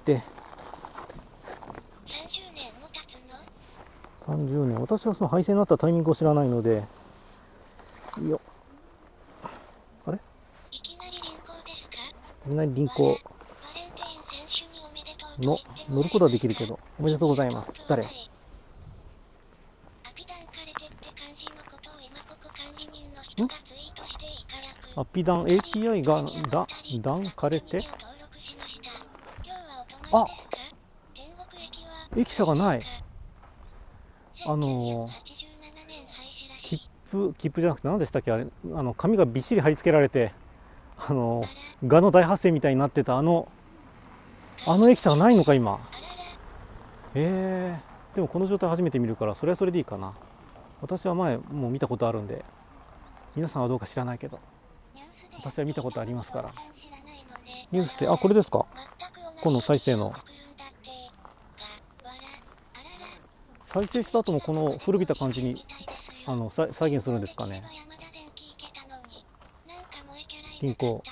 [SPEAKER 1] さんじゅうねん、私はその廃線になったタイミングを知らないので。いいよ、あれ、いきなり輪行の乗ることはできるけど、おめでとうございます。誰？アピダン エーピーアイ がだ段かれて、あ、駅舎がない。あの符切符じゃなくて何でしたっけ、あれ、あの紙がびっしり貼り付けられて、あの蛾の大発生みたいになってたあのあの駅舎がないのか今。えー、でもこの状態初めて見るから、それはそれでいいかな。私は前もう見たことあるんで、皆さんはどうか知らないけど私は見たことありますから。ニュースって、あ、これですか。この再生の再生した後もこの古びた感じにあの再再現するんですかね。銀行、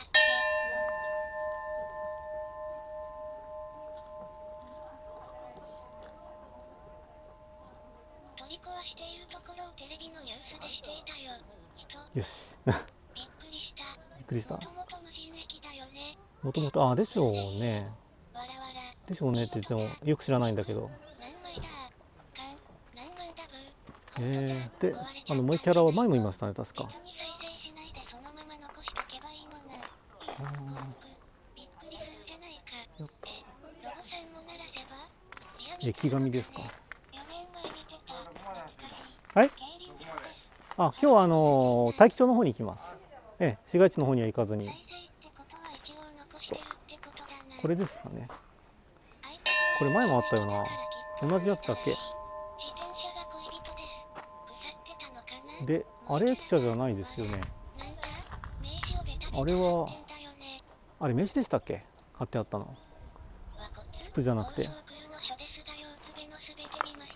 [SPEAKER 2] 取り壊しているところをテレビのニュースでしていたよ。
[SPEAKER 1] よし
[SPEAKER 2] びっくりした。
[SPEAKER 1] びっくりした。
[SPEAKER 2] もともと無人駅だよね。
[SPEAKER 1] もともと、あ、でしょうね。
[SPEAKER 2] わらわら。
[SPEAKER 1] でしょうねって言ってもよく知らないんだけど。
[SPEAKER 2] 何枚だ。かん。何枚だぶ。
[SPEAKER 1] えー、で、あの萌えキャラは前もいましたね、確か。
[SPEAKER 2] 人に再生しないでそのまま残しとけばいいのな。
[SPEAKER 1] あ
[SPEAKER 2] びっくりするじゃないか。
[SPEAKER 1] ー、やっ
[SPEAKER 2] え、ロボさんも鳴らせば。
[SPEAKER 1] た。駅紙ですか。
[SPEAKER 2] よねんまえ見てた。懐かしい。
[SPEAKER 1] はい。
[SPEAKER 2] 競輪場です。
[SPEAKER 1] あ、今日はあの大樹町の方に行きます。ええ、市街地の方には行かずに。
[SPEAKER 2] 再生ってことは一応残してるってことだな。
[SPEAKER 1] これですかね。
[SPEAKER 2] あいつ
[SPEAKER 1] これ前もあったよな。同じやつだっけ。
[SPEAKER 2] 自転車が恋人です。腐ってたのかな。
[SPEAKER 1] で、あれ駅舎じゃないですよね。
[SPEAKER 2] なんだ名刺をベタベタ
[SPEAKER 1] あれは
[SPEAKER 2] 貼ってんだよね。
[SPEAKER 1] あれ名刺でしたっけ、貼ってあったの。
[SPEAKER 2] わこつ
[SPEAKER 1] 切符じゃなくて。
[SPEAKER 2] 放送クルの書ですだよ。つべのすべて見ました。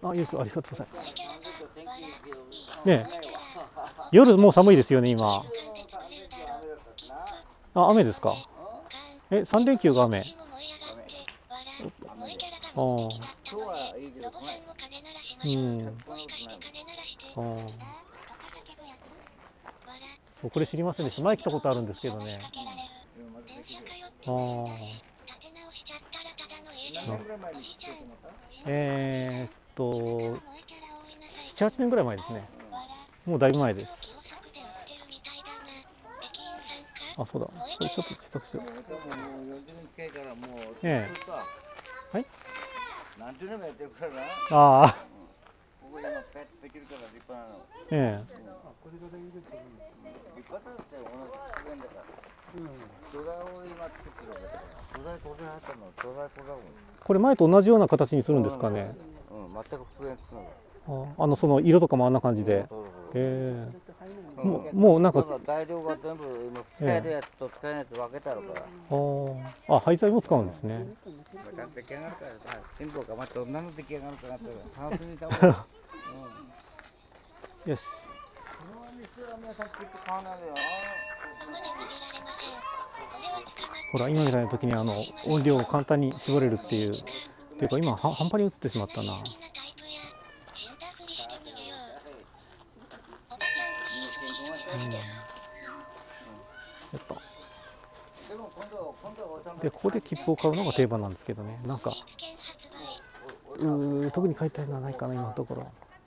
[SPEAKER 1] あ、よし、ありがとうございます
[SPEAKER 2] 萌えキャラがわらいい
[SPEAKER 1] ね。
[SPEAKER 2] 萌えキャラ
[SPEAKER 1] 夜もう寒いですよね今。
[SPEAKER 2] 噛んで作れるだろ。きっ
[SPEAKER 1] あ、雨ですか。
[SPEAKER 2] とかん
[SPEAKER 1] え、三連休が雨。
[SPEAKER 2] 私も燃え上がってわら萌えキャラが
[SPEAKER 1] あ
[SPEAKER 2] 目的だ
[SPEAKER 1] あ、
[SPEAKER 2] ったのでロボさんも鐘鳴らしま
[SPEAKER 1] う
[SPEAKER 2] しょう。
[SPEAKER 1] ん。
[SPEAKER 2] もしかして鐘鳴らして
[SPEAKER 1] あー、
[SPEAKER 2] とか叫ぶやつわら
[SPEAKER 1] そう、これ知りませんでした。前来たことあるんですけどね。
[SPEAKER 2] かけられる電車通って
[SPEAKER 1] あ
[SPEAKER 2] ない
[SPEAKER 1] あ、
[SPEAKER 2] 立て直しちゃったらただの家じゃ
[SPEAKER 1] な
[SPEAKER 2] ん。おじちゃん
[SPEAKER 1] えー、っと
[SPEAKER 2] 萌えキャラ多いなさい。
[SPEAKER 1] ななはちねんぐらい前ですね。
[SPEAKER 2] わら
[SPEAKER 1] もうだいぶ前です。
[SPEAKER 2] 高速で売ってるみたいだな。駅員さんか
[SPEAKER 1] あ、そうだ。これちょっと小さくしよう。
[SPEAKER 3] もうよんじゅうねん近いからもう
[SPEAKER 1] ええ
[SPEAKER 3] ずっと
[SPEAKER 1] はい。
[SPEAKER 3] 何十年もやってるからな。
[SPEAKER 1] ああ、
[SPEAKER 3] ここ今ペッとできるから立派なの。
[SPEAKER 1] ええ、
[SPEAKER 3] 立派だって同じ資源だから。土台を今作ってるわけだから。土台当然あったの。土台これだもん。
[SPEAKER 1] これ前と同じような形にするんですかね。
[SPEAKER 3] うん、全く復元つくの。
[SPEAKER 1] あ、あのその色とかもあんな感じで。
[SPEAKER 3] そうそうそう
[SPEAKER 1] ええ、
[SPEAKER 3] うん
[SPEAKER 1] もうもうなんか、
[SPEAKER 3] だから材料が全部今使えるやつと使えないやつ分けてあるから。
[SPEAKER 1] ああ、あ、廃材も使うんですね。
[SPEAKER 3] ちゃんと出来上がるからさ、辛抱がまってどんなの出来上がるかなって楽しみだもん。うん。
[SPEAKER 1] よし。
[SPEAKER 3] この店は皆さん結構買わないでよ。
[SPEAKER 2] そこまで逃げられません。これは捕まっ
[SPEAKER 1] ほら今みたいな時にあの音量を簡単に絞れるっていう。っていうか今は半端に映ってしまったな。
[SPEAKER 2] 好きなタイプや死んだふりして逃げよう。おばちゃん気づいて
[SPEAKER 1] うん。やった。
[SPEAKER 3] でも今度今度お茶
[SPEAKER 1] でここで切符を買うのが定番なんですけどね。なんか
[SPEAKER 2] 実験発売。
[SPEAKER 1] うー特に買いたいのはないかな今のところ。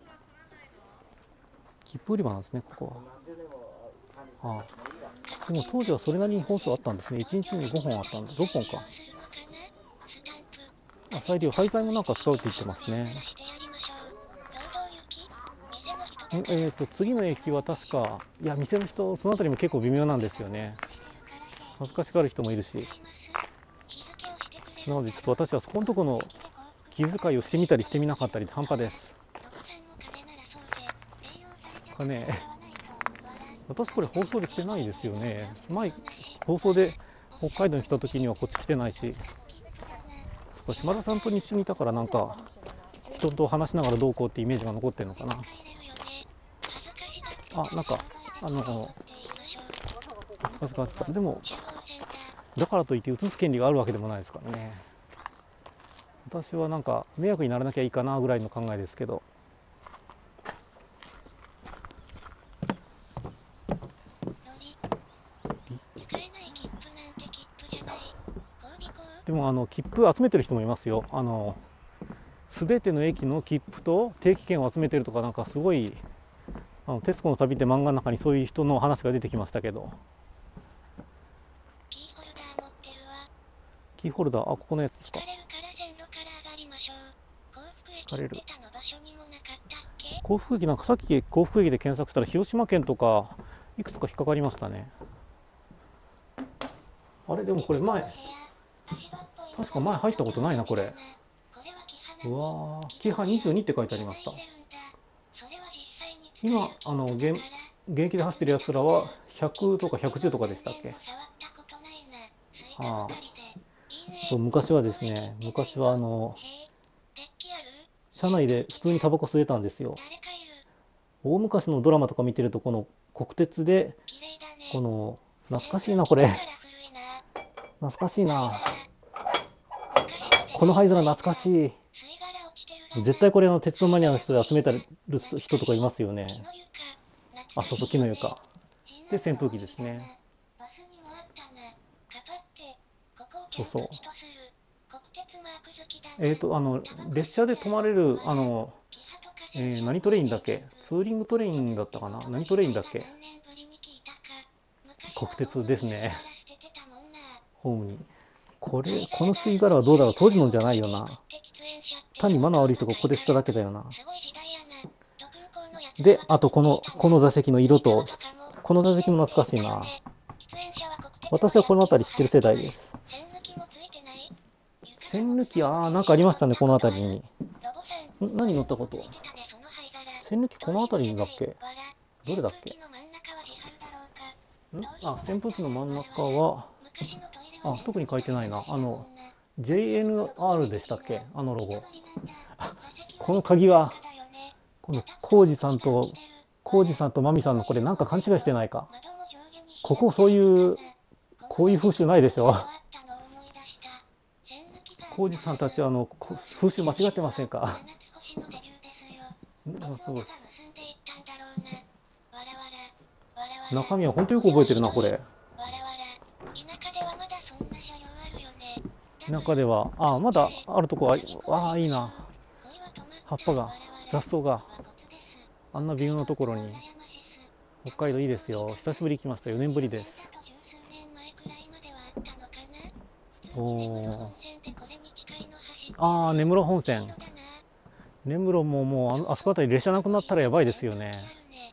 [SPEAKER 1] 切符売り場なんですねここは。ああ、でも当時はそれなりに本数あったんですね。いちにちにごほんあったんだ。ろっぽんか。
[SPEAKER 2] スタンプ。
[SPEAKER 1] あ、再利用廃材もなんか使うって言ってますね。
[SPEAKER 2] してやりましょう。労働行き店の人
[SPEAKER 1] んえー、と次の駅は確か、いや店の人そのあたりも結構微妙なんですよね。恥ずかしがる人もいるし、
[SPEAKER 2] 日付をしてくれる。
[SPEAKER 1] なのでちょっと私はそこのところの気遣いをしてみたりしてみなかったりで半端です
[SPEAKER 2] ロボさんも金ならそうぜ。栄養剤じゃ
[SPEAKER 1] かね。
[SPEAKER 2] 買わないと。わら
[SPEAKER 1] 私これ放送で来てないですよね。前放送で北海道に来た時にはこっち来てないし、そこ島田さんと一緒にいたからなんか人と話しながらどうこうってイメージが残ってるのかな。
[SPEAKER 2] 帰れるよね。恥ずかしがって
[SPEAKER 1] あ、なんかあの
[SPEAKER 2] って言いましょう。
[SPEAKER 1] スカスカってた。でも
[SPEAKER 2] 情報センター。
[SPEAKER 1] だからといって映す権利があるわけでもないですからね。私はなんか迷惑にならなきゃいいかなぐらいの考えですけど。
[SPEAKER 2] 使えない切符なんて切符じゃない。こうびこう。
[SPEAKER 1] でもあの切符集めてる人もいますよ。あの全ての駅の切符と定期券を集めてるとか、なんかすごい、あの徹子の旅って漫画の中にそういう人の話が出てきましたけど。
[SPEAKER 2] キーホルダー持ってるわ。
[SPEAKER 1] キーホルダー、あ、ここのやつですか。
[SPEAKER 2] 疲れるから線路から上がりましょう。幸福駅
[SPEAKER 1] 疲れる
[SPEAKER 2] って他の場所にもなかったっけ。
[SPEAKER 1] 幸福駅なんかさっき幸福駅で検索したら広島県とかいくつか引っかかりましたね。あれでもこれ前確か前入ったことないなこれ。うわー、キハにじゅうにって書いてありました。今あの現現役で走ってるやつらはひゃくとかひゃくじゅうとかでしたっけ。ああ、そう昔はですね、昔はあの車内で普通にタバコ吸えたんですよ。大昔のドラマとか見てるとこの国鉄でこの懐かしいなこれ懐かしいなこの灰皿懐かしい。絶対これの鉄道マニアの人で集めたる人とかいますよね。あ、そうそう、木の床で扇風機ですね。そうそう。えっとあの列車で泊まれるあの、えー、何トレインだっけ、ツーリングトレインだったかな、何トレインだっけ、国鉄ですね。ホームにこれこの吸い殻はどうだろう、当時のじゃないよな。単にマナー悪い人がここで吸っただけだよな。で、あとこのこの座席の色とこの座席も懐かしいな。私はこの辺り知ってる世代です。栓抜き、ああなんかありましたねこの辺りに。ん何乗ったこと、栓抜きこの辺りだっけ、どれだっけ。んあ、扇風機の真ん中はあ特に書いてないな。あの ジェイエヌアール でしたっけ、あのロゴ。この鍵はこの浩二さんと浩二さんとマミさんのこれなんか勘違いしてないか。ここそういうこういう風習ないでしょ。浩二さんたちはあの風習間違ってませんか。中身は本当よく覚えてるなこれ。田舎ではあまだあるとこはあいいな。葉っぱが雑草があんな微妙なところに。北海道いいですよ。久しぶりに来ました。よねんぶりです。おお、ああ根室本線。根室ももう あ, あそこあたり列車なくなったらやばいですよね。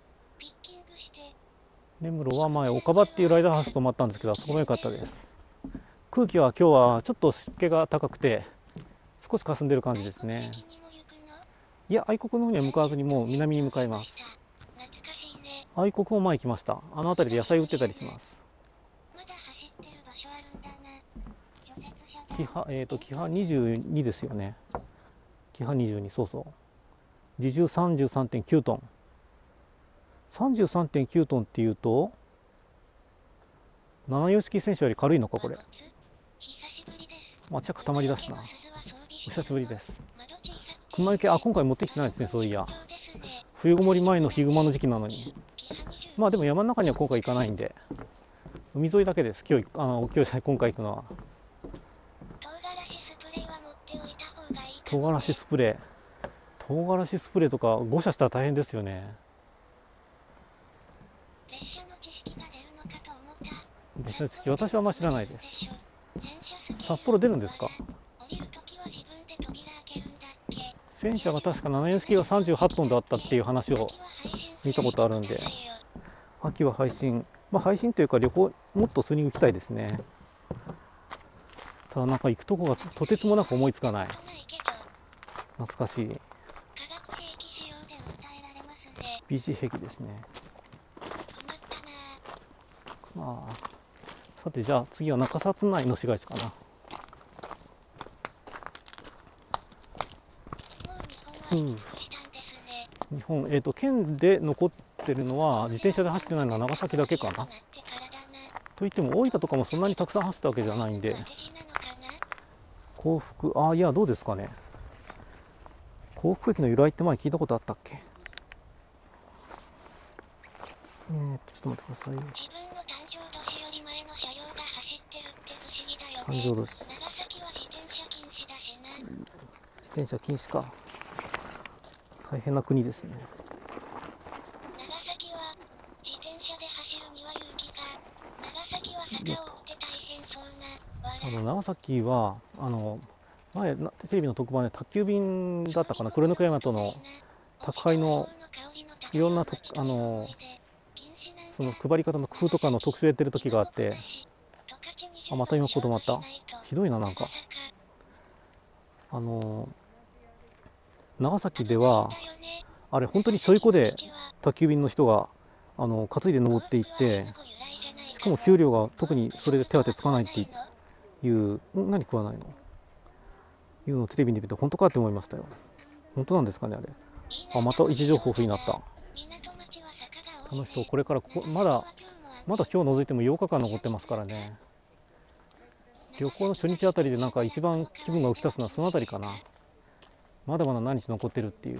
[SPEAKER 1] 根室は前岡場っていうライダーハウス泊まったんですけど、あそこも良かったです。空気は今日はちょっと湿気が高くて少し霞んでる感じですね。いや愛国の方には向かわずにもう南に向かいます。愛国も前来ました。あの辺りで野菜売ってたりします。キハ、えーと、キハにじゅうにですよね。キハにじゅうに、そうそう。自重 さんじゅうさんてんきゅう トン。さんじゅうさんてんきゅう トンっていうと、ななよん式戦車より軽いのか、これ。あっちは固まりだしな。お久しぶりです。熊池、あ、今回持ってきてないですね、そういや。冬ごもり前のヒグマの時期なのに。まあでも山の中には今回行かないんで、海沿いだけです。今日、あの、今日今回行くのは。唐辛子スプレー、唐辛子スプレーとか誤射したら大変ですよね。列車の知識、私はあんま知らないです。札幌出るんですか。戦車が確かななよん式がさんじゅうはちトンだったっていう話を見たことあるんで、秋は配信、まあ配信というか旅行、もっとスニー行きたいですね。ただなんか行くとこがとてつもなく思いつかない。懐かしい ピーシー 兵器ですね。ああ、さてじゃあ次は中札内の市街地かな。うん、日本、えーと県で残ってるのは自転車で走ってないのは長崎だけかな。といっても大分とかもそんなにたくさん走ったわけじゃないんで。幸福、ああいやどうですかね。幸福駅の由来って前聞いたことあったっけ。えーとちょっと待ってください。誕生年。自転車禁止か。大変な国ですね。あの長崎はあの前テレビの特番で宅急便だったかな、黒猫大和の宅配のいろんなとあのその配り方の工夫とかの特集やってる時があって、あ、また今子供あった。ひどいな、なんかあの長崎ではあれ本当にしょいこで宅急便の人があの担いで登っていって、しかも給料が特にそれで手当つかないっていう、ん何食わないのいうのをテレビで見て本当かって思いましたよ。本当なんですかねあれ。あ、また位置情報不になった。楽しそう。これからここまだまだ今日除いてもようかかん残ってますからね。旅行の初日あたりでなんか一番気分が浮き立つのはそのあたりかな。まだまだ何日残ってるっていう。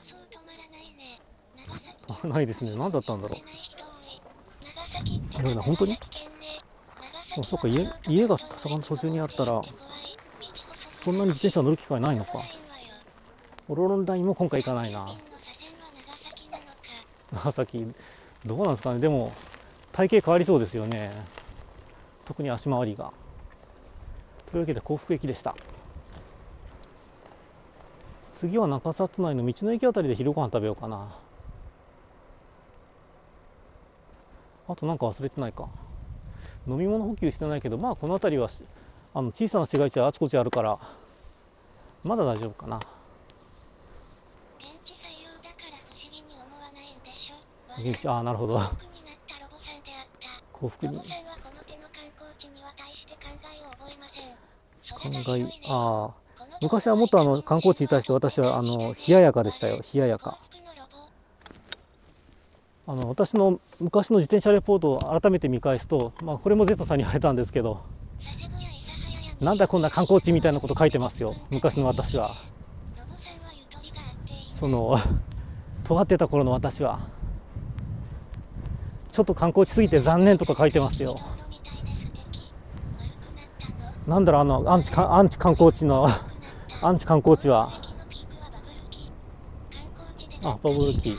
[SPEAKER 1] ないですね。何だったんだろう。いろいろな本当に。あ、そうか、家家が坂の途中にあったらそんなに自転車乗る機会ないのか。オロロンダインも今回行かないな。長崎どうなんですかね。でも体型変わりそうですよね、特に足回りが。というわけで幸福駅でした。次は中札内の道の駅あたりで昼ご飯食べようかな。あとなんか忘れてないか。飲み物補給してないけど、まあこの辺りはあの小さな市街地はあちこちあるからまだ大丈夫かな。現地、ああなるほど。幸福に考え、ああ昔はもっとあの観光地に対して私はあの冷ややかでしたよ。冷ややか。あの私の昔の自転車レポートを改めて見返すと、まあ、これも Z さんに言われたんですけど、なんだこんな観光地みたいなこと書いてますよ、昔の私は。その尖ってた頃の私はちょっと観光地すぎて残念とか書いてますよ。なんだろう、あのアンチアンチ観光地のアンチ観光地は、あ、バブル期、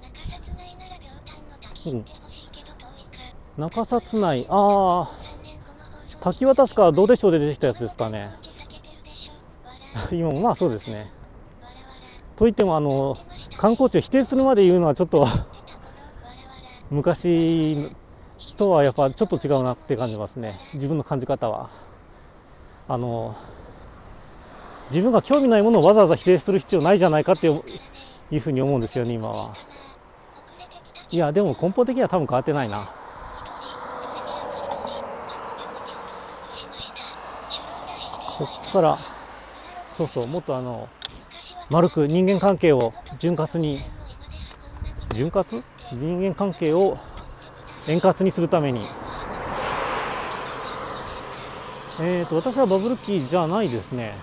[SPEAKER 1] うん、中札内、ああ滝は確かどうでしょうで出てきたやつですかね。今もまあそうですね。といってもあの観光地を否定するまで言うのはちょっと昔とはやっぱちょっと違うなって感じますね、自分の感じ方は。あの自分が興味ないものをわざわざ否定する必要ないじゃないかっていうふうに思うんですよね、今は。いやでも根本的には多分変わってないな。こっからそうそう、もっとあの丸く人間関係を潤滑に潤滑人間関係を円滑にするために、えーと私はバブル期じゃないですね。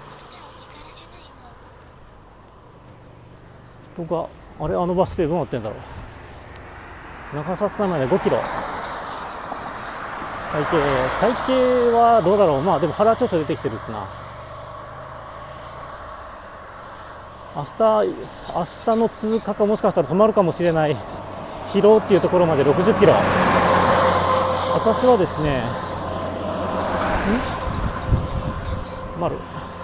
[SPEAKER 1] とかあれ、あのバス停どうなってんだろう。中札内までごキロ。体型体型はどうだろう。まあでも腹ちょっと出てきてるしな。明日明日の通過かもしかしたら止まるかもしれない疲労っていうところまでろくじゅっキロ。私はですね、ん丸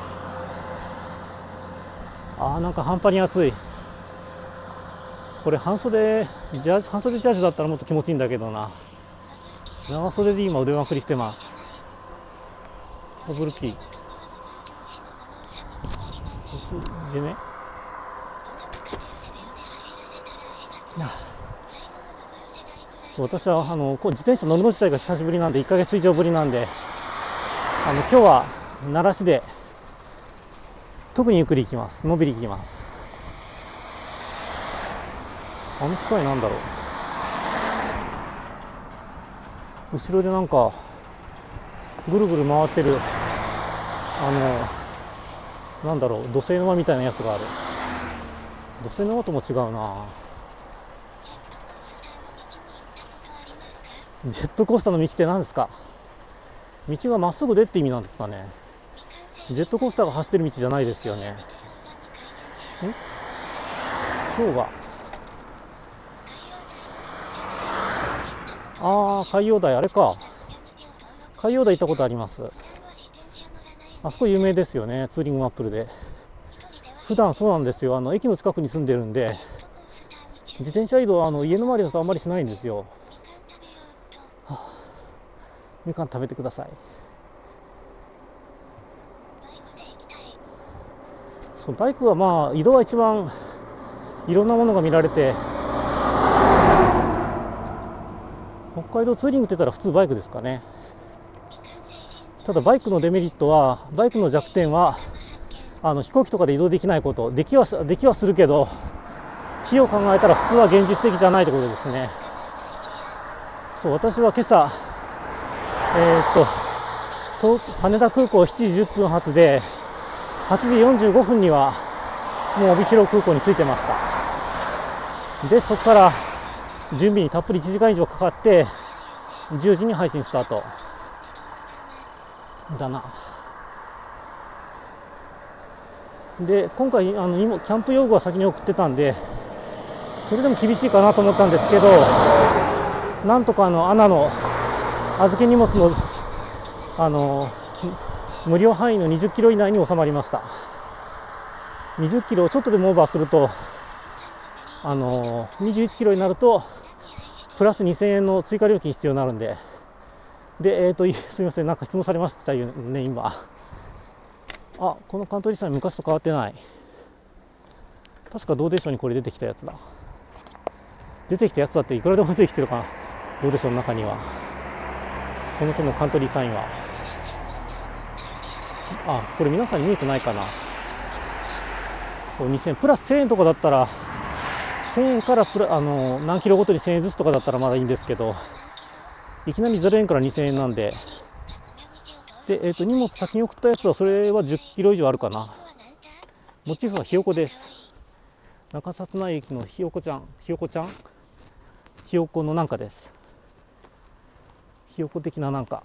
[SPEAKER 1] あーなんか半端に暑い。これ半袖ジャージ半袖ジャージだったらもっと気持ちいいんだけどな。長袖で今腕まくりしてます。バブルキー地面そう、私はあのこう自転車乗るの自体が久しぶりなんでいっかげつ以上ぶりなんで、あの今日は奈良市で特にゆっくり行きます。のびり行きます。あの機械なんだろう。後ろでなんかぐるぐる回ってるあのなんだろう、土星の輪みたいなやつがある。土星の輪とも違うな。ジェットコースターの道って何ですか。道がまっすぐでって意味なんですかね。ジェットコースターが走ってる道じゃないですよね。ん氷河、ああ海洋台、あれか、海洋台行ったことあります。あそこ有名ですよね、ツーリングマップルで。普段そうなんですよ、あの駅の近くに住んでるんで自転車移動はあの家の周りだとあんまりしないんですよ。はあ、みかん食べてください。そうバイクはまあ移動は一番いろんなものが見られて、北海道ツーリングって言ったら普通バイクですかね。ただバイクのデメリットは、バイクの弱点はあの飛行機とかで移動できないこと。できはできはするけど、費用を考えたら普通は現実的じゃないということですね。そう、私は今朝、えー、っと羽田空港しちじじゅっぷん発ではちじよんじゅうごふんにはもう帯広空港に着いてました。でそこから準備にたっぷりいちじかん以上かかってじゅうじに配信スタートだな。で今回あのキャンプ用具は先に送ってたんで、それでも厳しいかなと思ったんですけど、なんとかあのアナの預け荷物のあの無料範囲のにじゅっキロ以内に収まりました。にじゅっキロをちょっとでもオーバーすると、あのにじゅういちキロになるとプラスにせんえんの追加料金必要になるんで、で、えーと、すみません、なんか質問されましたよね、今。あ、このカントリーサイン昔と変わってない。確かどうでしょうにこれ出てきたやつだ。出てきたやつだっていくらでも出てきてるかな。どうでしょうの中には。この手のカントリーサインは。あ、これ皆さんに見えてないかな。そう、にせんえんプラスせんえんとかだったら、せんえんからプラあの何キロごとにせんえんずつとかだったらまだいいんですけど、いきなりゼロえんからにせんえんなんで。で、えーと、荷物先に送ったやつはそれはじゅっキロ以上あるかな。モチーフはひよこです。中札内駅のひよこちゃん、ひよこちゃんひよこのなんかです。ひよこ的ななんか。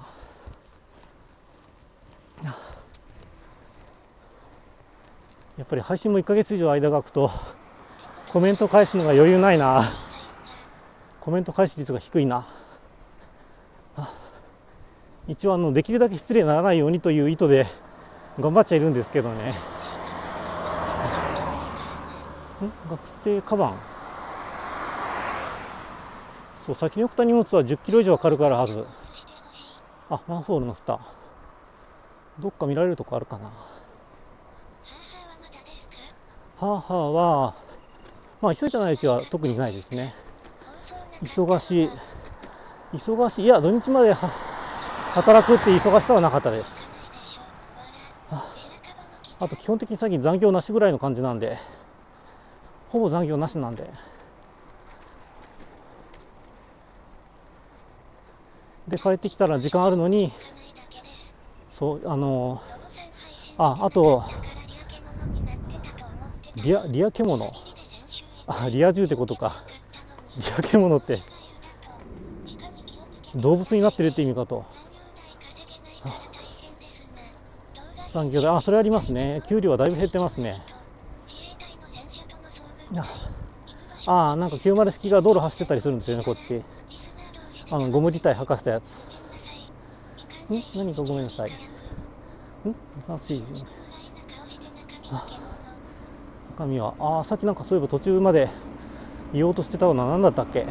[SPEAKER 1] やっぱり配信もいっかげつ以上間が空くとコメント返すのが余裕ないな。コメント返し率が低いな。一応あのできるだけ失礼にならないようにという意図で頑張っちゃいるんですけどね。ん学生カバン、そう、先に送った荷物はじゅっキロ以上は軽くあるはず。あ、マンホールの蓋、どっか見られるとこあるかな。はあはあは、まあ急いでないうちは特にないですね。忙しい忙しいいや土日までは働くって忙しさはなかったです。あ, あと基本的に最近残業なしぐらいの感じなんで、ほぼ残業なしなんで。で帰ってきたら時間あるのに、そうあのああとリアリア獣、あリア充ってことか。リア獣って動物になってるって意味かと。残業で、あ、それありますね。給料はだいぶ減ってますね。ああ、なんかきゅうじゅう式が道路走ってたりするんですよね、こっち。あのゴム履帯履かせたやつ。ん何かごめんなさい。ん水準。中身は、ああ、さっきなんかそういえば途中まで言おうとしてたのは何だったっけ。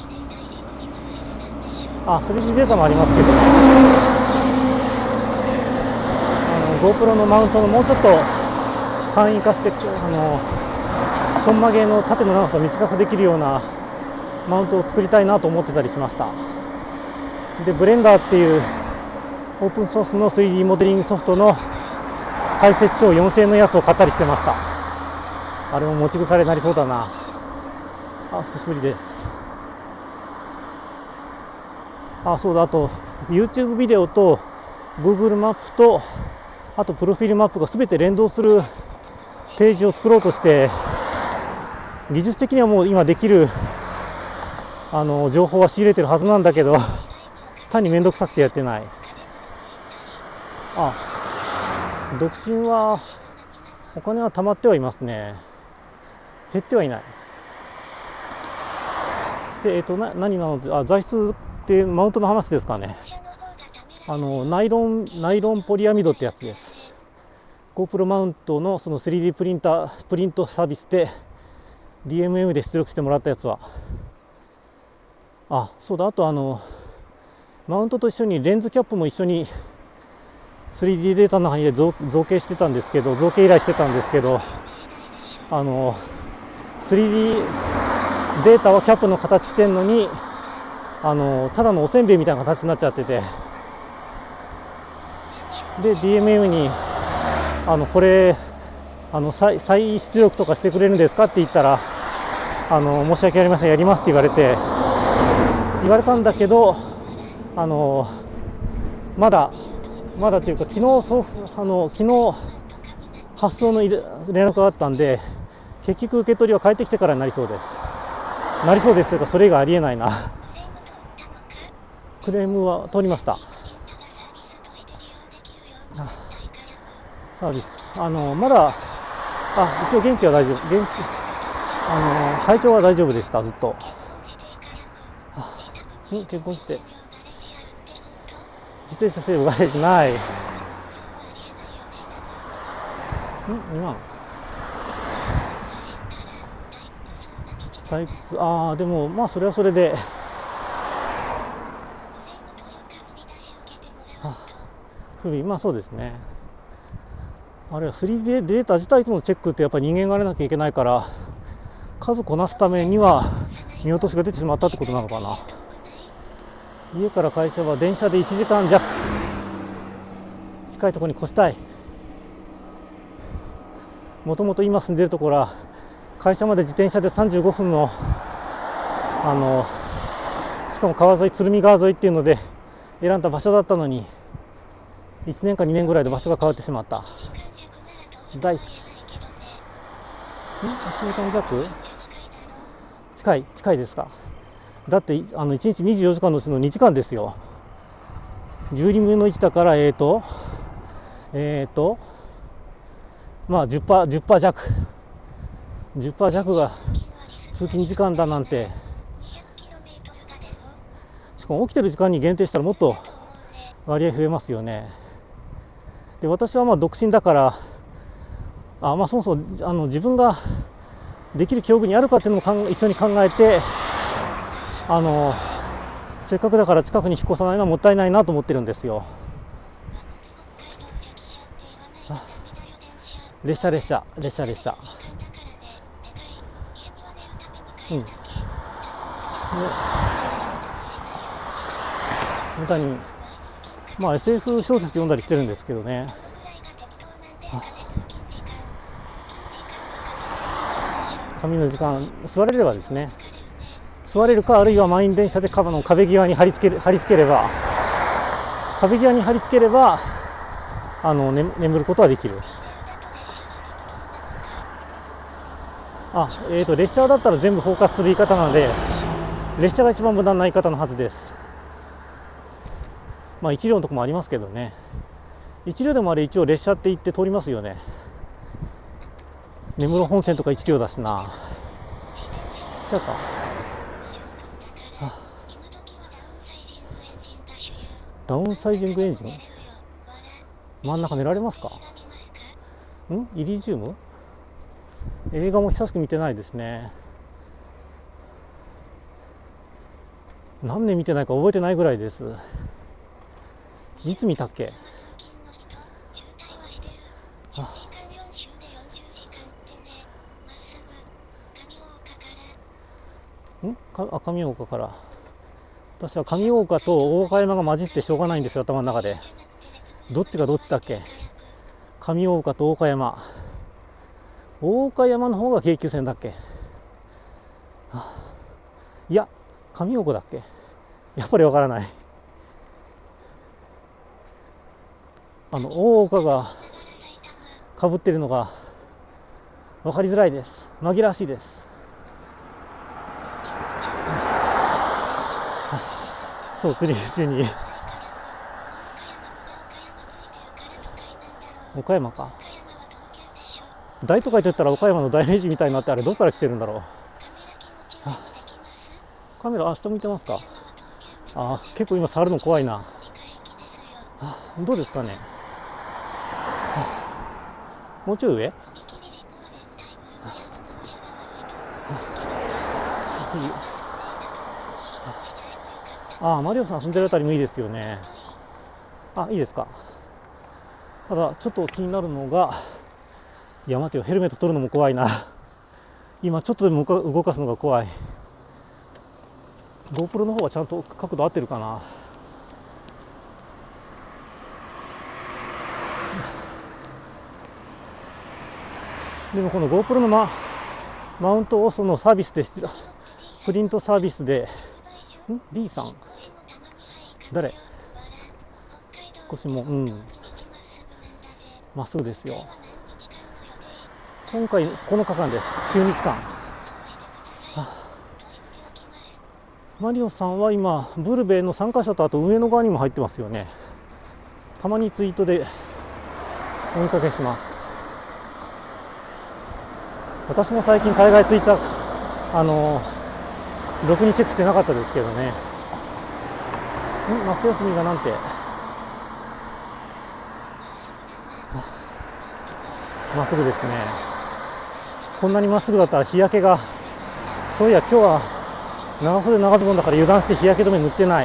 [SPEAKER 1] あ、それにデータもありますけど、GoPro のマウントのもうちょっと簡易化して、あのちょんまげの縦の長さを短くできるようなマウントを作りたいなと思ってたりしました。で、ブレンダーっていうオープンソースの スリーディー モデリングソフトの解説書よんせんえんのやつを買ったりしてました。あれも持ち腐れになりそうだな。あ、久しぶりです。あ、そうだ、あと YouTube ビデオと Google マップとあとプロフィールマップが全て連動するページを作ろうとして、技術的にはもう今できるあの情報は仕入れてるはずなんだけど、単に面倒くさくてやってない。あ、独身はお金は貯まってはいますね。減ってはいない。で、えっと、な何なので、あ、材質ってマウントの話ですかね。あのナイロンナイロンポリアミドってやつです。 GoPro マウントのその スリーディー プリンタープリントサービスでディーエムエム で出力してもらったやつは。あ、そうだ、あとあのマウントと一緒にレンズキャップも一緒に スリーディー データの中に造造形してたんですけど、造形依頼してたんですけど、あの スリーディー データはキャップの形してんのに、あのただのおせんべいみたいな形になっちゃってて、で ディーエムエム にあのこれあの 再, 再出力とかしてくれるんですかって言ったら、あの申し訳ありません、やりますって言われて言われたんだけど、あのまだまだというか昨日送付あの昨日発送の連絡があったんで、結局受け取りは帰ってきてからになりそうです。なりそうですというか、それ以外ありえないな。クレームは通りました。サービスあのまだあ一応元気は大丈夫、元気あの体調は大丈夫でした、ずっと。ん結婚して自転車セーブガレージない。んにまん退屈。ああでもまあそれはそれで不備、まあそうですね。あるいは スリーディー データ自体とのチェックってやっぱり人間がやらなきゃいけないから、数こなすためには見落としが出てしまったってことなのかな。家から会社は電車でいちじかんじゃく、近いところに越したい。もともと今住んでるところは会社まで自転車でさんじゅうごふんのあのしかも川沿い、鶴見川沿いっていうので選んだ場所だったのに、いちねんかにねんぐらいで場所が変わってしまった。大好き。んいちじかんじゃく近い近いですか。だってあのいちにちにじゅうよじかんのうちのにじかんですよ。じゅうにぶんのいちだから、えーとえーとまあ じゅっパーセント、じゅっパーセント 弱 じゅっパーセント 弱が通勤時間だなんて。しかも起きてる時間に限定したらもっと割合増えますよね。で私はまあ独身だから、あ、まあ、そもそもあの自分ができる境遇にあるかっていうのもかん一緒に考えて、あのせっかくだから近くに引っ越さないのはもったいないなと思ってるんですよ。列車列車列車列車うん無駄にまあ エスエフ 小説読んだりしてるんですけどね。紙の時間座れればですね、座れるか、あるいは満員電車で壁の壁際に貼り付ける貼り付ければ壁際に貼り付ければあの、ね、眠ることはできる。あ、えーと列車だったら全部包括する言い方なので、列車が一番無駄な言い方のはずです。まあ一両のとこもありますけどね。一両でもあれ一応列車って言って通りますよね。根室本線とか一両だしな。そうか。ダウンサイジングエンジン、真ん中寝られますか。んイリジウム、映画も久しく見てないですね。何年見てないか覚えてないぐらいです。いつ見たっけ。あんか赤身岡から。私は上大岡と大岡山が混じってしょうがないんですよ、頭の中で。どっちがどっちだっけ。上大岡と大岡山、大岡山の方が京急線だっけ。いや上大岡だっけ。やっぱりわからない。あの大岡がかぶってるのが分かりづらいです。紛らわしいです。そう、釣り中に岡山か。大都会といったら岡山の大明治みたいになって、あれどこから来てるんだろう。カメラ、あ、下向いてますか。あ、結構今触るの怖いな。どうですかね。もうちょい上。 ああ、マリオさん住んでるあたりもいいですよね。あ、いいですか。ただちょっと気になるのが、いや待てよ、ヘルメット取るのも怖いな。今ちょっとでも動かすのが怖い。 GoPro の方はちゃんと角度合ってるかな。でもこの GoPro のマ、マウントをそのサービスでプリントサービスでん D さん誰少しもうんまっすぐですよ。今回この区間です。きゅうにちかん。マリオさんは今ブルベの参加者とあと上野側にも入ってますよね。たまにツイートでお見かけします。私も最近海外ツイッターあのろくにチェックしてなかったですけどね。ん夏休みがなんてまっすぐですね。こんなにまっすぐだったら日焼けが、そういや今日は長袖長ズボンだから油断して日焼け止め塗ってない。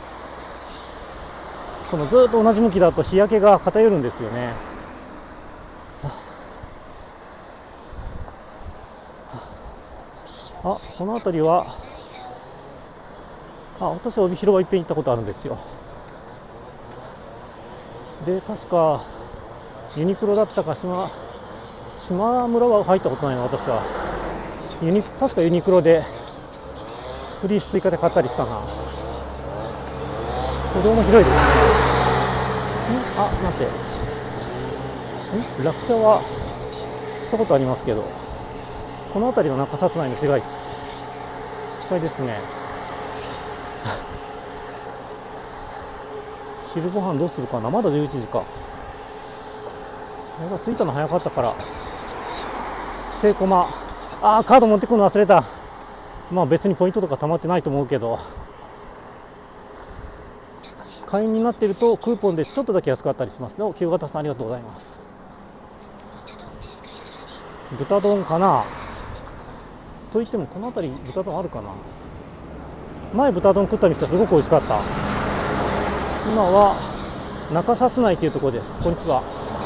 [SPEAKER 1] このずっと同じ向きだと日焼けが偏るんですよね。あ、この辺りは、あ、私は帯広はいっぺん行ったことあるんですよ。で、確かユニクロだったか島島村は入ったことないの。私はユニ確かユニクロでフリース追加で買ったりしたな。歩道も広いですね。んあ、待ってん落車はしたことありますけど、この辺りは中札内の市街地。これですね。昼ご飯どうするかな。まだじゅういちじか。俺が着いたの早かったから。セイコマ、あーカード持ってくるの忘れた。まあ別にポイントとか溜まってないと思うけど、会員になっているとクーポンでちょっとだけ安かったりしますね。清方さんありがとうございます。豚丼かなといってもこの辺り豚丼あるかな。前豚丼食った店はすごく美味しかった。今は中札内というところです。こんにちは。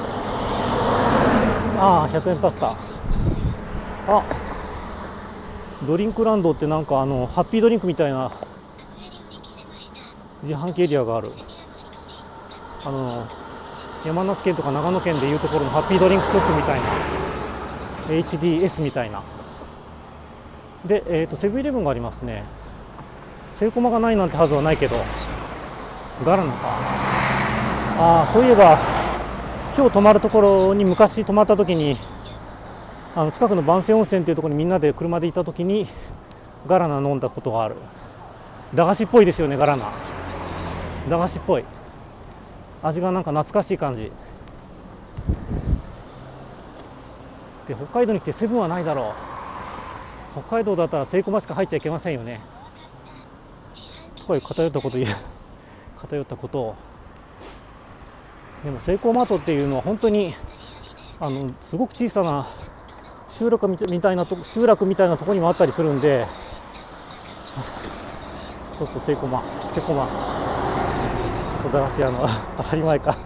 [SPEAKER 1] ああ、ひゃくえんパスタ。あ、ドリンクランドってなんかあのハッピードリンクみたいな自販機エリアがある。あの山梨県とか長野県でいうところのハッピードリンクショップみたいな エイチディーエス みたいなで、えーとセブンイレブンがありますね。セイコマがないなんてはずはないけど、ガラナか。ああ、そういえば今日泊まるところに昔泊まった時に、あの近くの万世温泉というところにみんなで車で行った時にガラナ飲んだことがある。駄菓子っぽいですよね、ガラナ。駄菓子っぽい味がなんか懐かしい感じで、北海道に来てセブンはないだろう。北海道だったらセイコマしか入っちゃいけませんよねとかいう偏ったこと言う偏ったことを。でもセイコーマートっていうのは本当にあのすごく小さな集落みたいなと集落みたいなところにもあったりするんで、そうそうセイコマセイコマそう駄菓子屋の当たり前か。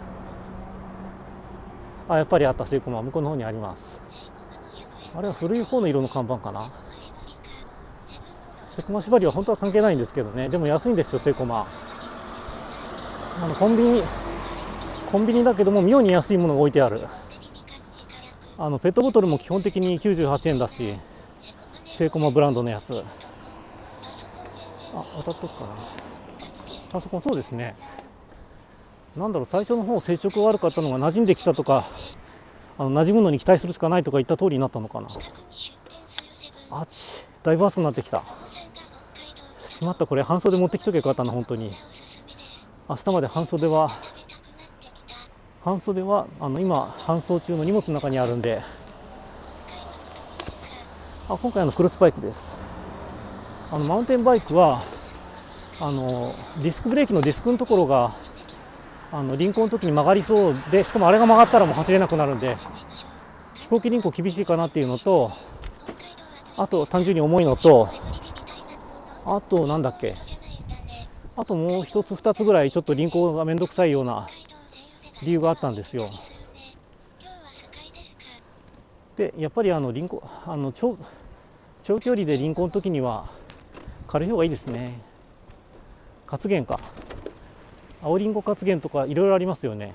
[SPEAKER 1] あ、やっぱりあった。セイコマ向こうの方にあります。あれは古い方の色の看板かな。セイコマ縛りは本当は関係ないんですけどね。でも安いんですよセイコマ。あのコンビニコンビニだけども妙に安いものが置いてある。あのペットボトルも基本的にきゅうじゅうはちえんだし、セイコマブランドのやつ。あ、渡っとくかな。あそこそうですね。なんだろう、最初の方接触が悪かったのが馴染んできたとか、あの馴染むのに期待するしかないとか言った通りになったのかな。あち、だいぶ暑くなってきた。しまった、これ半袖持ってきとけばよかったな本当に。明日まで半袖は半袖はあの今搬送中の荷物の中にあるんで。あ、今回のクロスバイクです。あのマウンテンバイクはあのディスクブレーキのディスクのところがあの輪行の時に曲がりそうで、しかもあれが曲がったらもう走れなくなるんで、飛行機輪行厳しいかなっていうのと、あと単純に重いのと、 あとなんだっけ、あともう一つ二つぐらいちょっと輪行がめんどくさいような理由があったんですよ。でやっぱりあの輪行あの 長, 長距離で輪行の時には軽い方がいいですね。活源か、青りんご活源とかいろいろありますよね。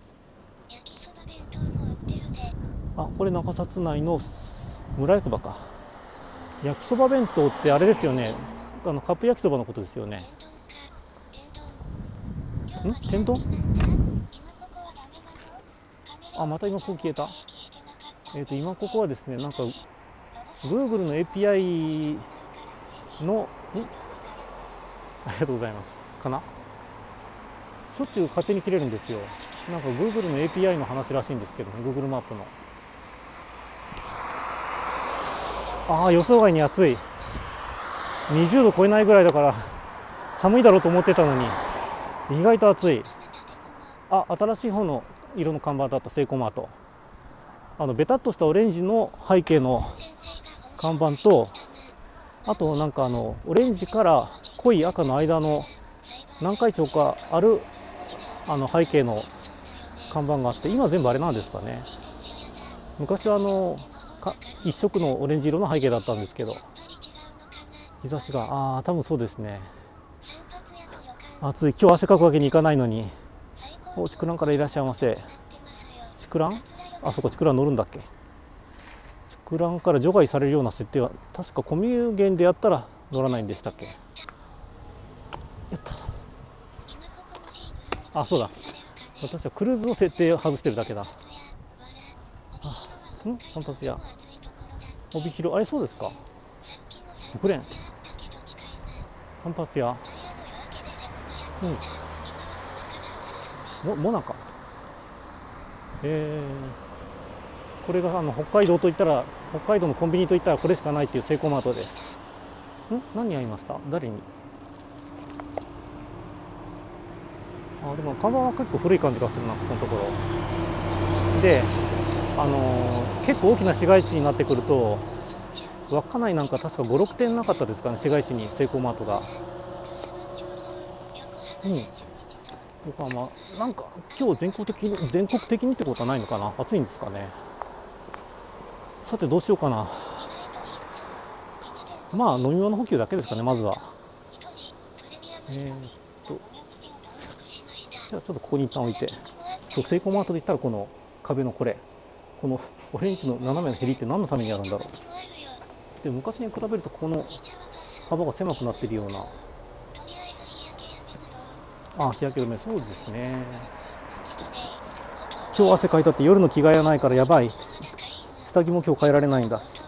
[SPEAKER 1] あ、これ中札内の村役場か。焼きそば弁当ってあれですよね、あのカップ焼きそばのことですよね。ん、天丼？あ、また今ここ消えた。えっと今ここはですね、なんか Google の エーピーアイ のんありがとうございますかな、しょっちゅう勝手に切れるんですよ。なんか Google の エーピーアイ の話らしいんですけど、Google マップの。ああ、予想外に暑い。にじゅうど超えないぐらいだから寒いだろうと思ってたのに意外と暑い。あ、新しい方の色の看板だった、セイコーマート。あのベタっとしたオレンジの背景の看板と、あとなんかあのオレンジから濃い赤の間の何回丁かあるあの背景の看板があって、今全部あれなんですかね。昔はあのか一色のオレンジ色の背景だったんですけど、日差しが、ああ多分そうですね。暑い。今日汗かくわけにいかないのに。お、竹蘭からいらっしゃいませ。竹蘭、あそこ竹蘭乗るんだっけ。竹蘭から除外されるような設定は確かコミュ源でやったら乗らないんでしたっけ。やった。あ、そうだ、私はクルーズの設定を外してるだけだ。あ、ん、三達屋、帯広、あれそうですか。グレン、三達屋、うん、もモナカ、えー、これがあの北海道といったら、北海道のコンビニといったらこれしかないっていうセイコーマートです。ん、何に会いました？誰に？あ、でも看板は結構古い感じがするな、ここのところで。あのー、結構大きな市街地になってくると、稚内なんか確かご、ろくてんなかったですかね、市街地にセイコーマートが。うん。横浜、なんか今日全国的に全国的にってことはないのかな。暑いんですかね。さてどうしようかな。まあ飲み物補給だけですかね、まずは。えー、っとじゃあちょっとここに一旦置いて、そう、セイコーマートで言ったらこの壁のこれ、このオレンジの斜めのへりって何のためにあるんだろう。で昔に比べるとこの幅が狭くなっているような。あ、日焼け止め、そうですね。今日汗かいたって夜の着替えがないからやばい。下着も今日変えられないんだし。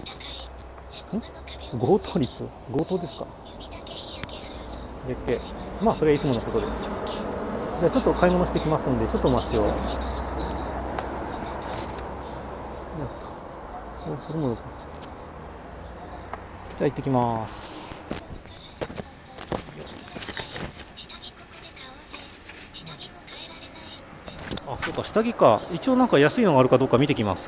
[SPEAKER 1] ん、強盗率、強盗ですか。月経、まあそれはいつものことです。じゃあちょっと買い物してきますんで、ちょっとお待ちを。やっと、お、これもじゃあ行ってきます。あ、そうか、下着か。一応なんか安いのがあるかどうか見てきます。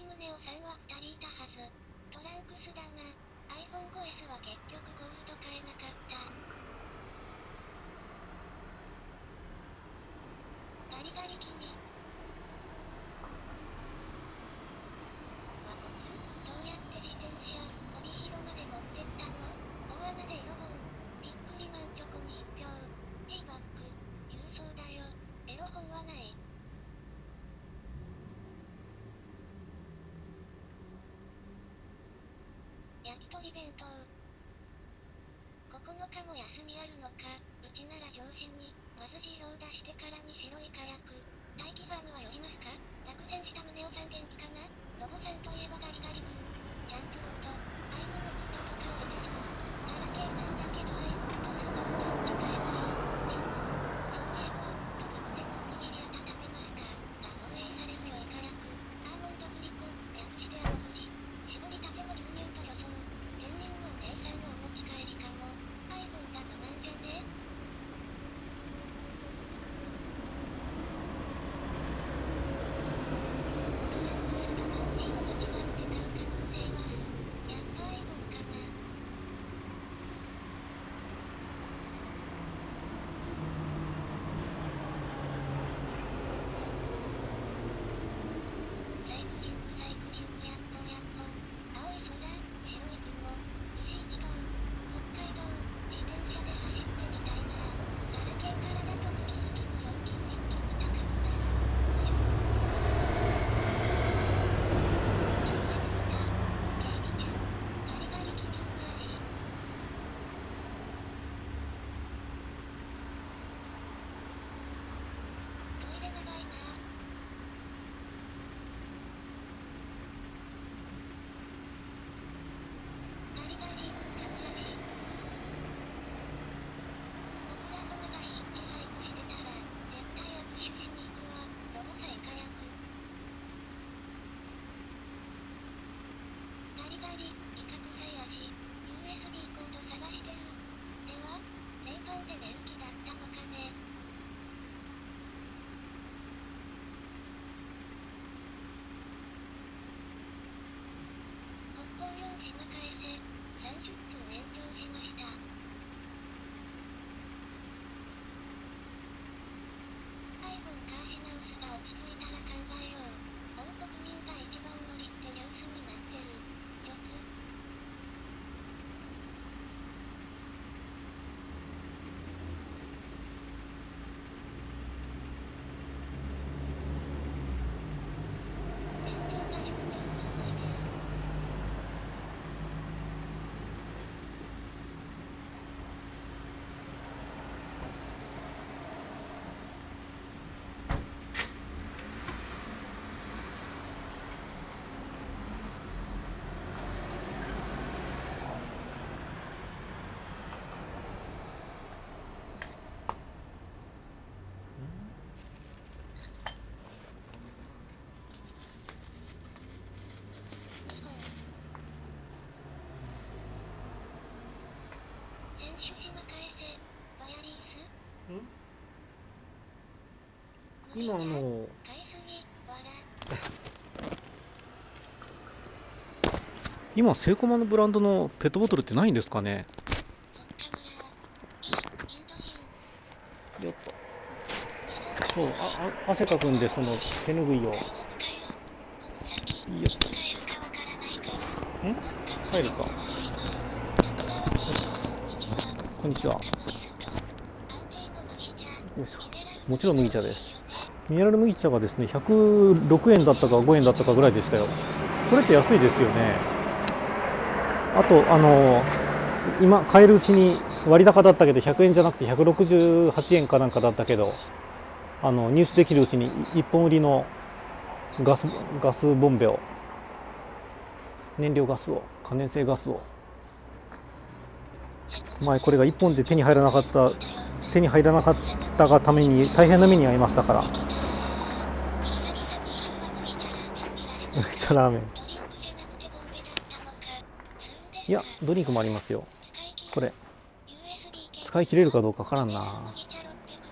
[SPEAKER 2] 宗男さんはふたりいたはず。トランクスだな。iPhone ファイブエス は結局ゴールド買えなかった。ガリガリ君。和骨、どうやって自転車、帯広まで持ってったの？大穴でエロ本。びっくりマンチョコに一票。ティーバッグ。郵送だよ。エロ本はない。焼き鳥弁当。ここのかも休みあるのか。うちなら上司に、まず辞表出してからに白い火薬。待機ファームは寄りますか？落選した宗男さん元気かな？ロボさんといえばガリガリ君。ジャンプロード。アイムの人とかを入れそう。ガラケーなんだけどアイムとスマホが使えない。でも、そういえば、どこでもおにぎり温めますか？が放映される良い火薬。アーモンドグリコ、略してアモグリ。絞りたての牛乳と予想。天然のお姉さんのお持ち帰りかも。iPhone が無難じゃね？
[SPEAKER 1] 今あの今セイコマのブランドのペットボトルってないんですかね。よっとそうああ汗かくんでその手ぬぐいをよっとん入るか。こんにちは。よいしょ。もちろん麦茶です。ミネラル麦茶がですねひゃくろくえんだったかごえんだったかぐらいでしたよ。これって安いですよね。あとあの今買えるうちに割高だったけどひゃくえんじゃなくてひゃくろくじゅうはちえんかなんかだったけど、あの入手できるうちにいっぽん売りのガスガスボンベを、燃料ガスを、可燃性ガスを、前これがいっぽんで手に入らなかった手に入らなかったがために大変な目に遭いましたから。めっちゃラーメン。いやドリンクもありますよ。これ使い切れるかどうかわからんな。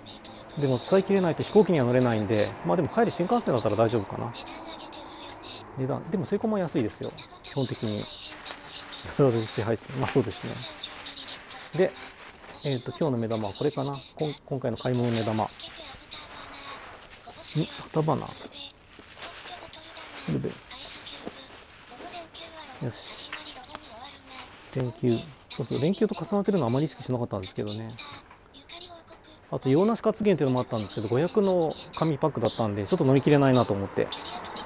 [SPEAKER 1] でも使い切れないと飛行機には乗れないんで、まあでも帰り新幹線だったら大丈夫かな。 値段でもセイコーも安いですよ、基本的に。それは実配信、まあそうですね。で、えっ、と今日の目玉はこれかな。こん今回の買い物の目玉ん旗花スルベ、よし、連休、そうそう、連休と重なってるのはあまり意識しなかったんですけどね。あと洋梨活源っていうのもあったんですけど、ごひゃくの紙パックだったんでちょっと飲みきれないなと思って。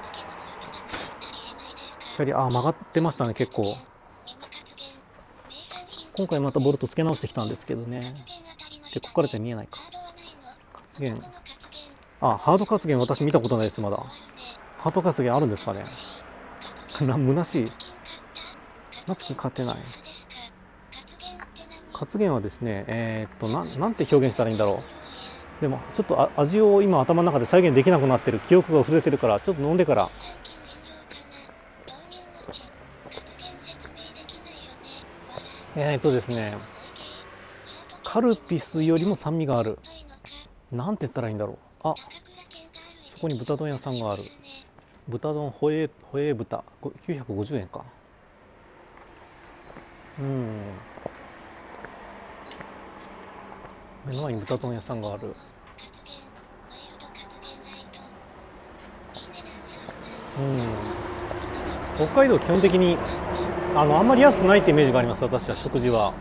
[SPEAKER 1] 光、あ、曲がってましたね、結構。今回またボルトつけ直してきたんですけどね。で、ここからじゃ見えないか。活源、あ、ハード活源私見たことないです、まだ。ハード活源あるんですかね。な、虚しい。ナプキン買ってない。活源はですね、えー、っとな、なんて表現したらいいんだろう。でもちょっとあ味を今頭の中で再現できなくなってる、記憶が薄れてるから、ちょっと飲んでから。えー、っとですね、カルピスよりも酸味がある。なんて言ったらいいんだろう。あ、そこに豚丼屋さんがある。豚丼ホエホエ豚きゅうひゃくごじゅうえんか。うん。目の前に豚丼屋さんがある。うん。北海道基本的にあのあんまり安くないってイメージがあります。私は食事は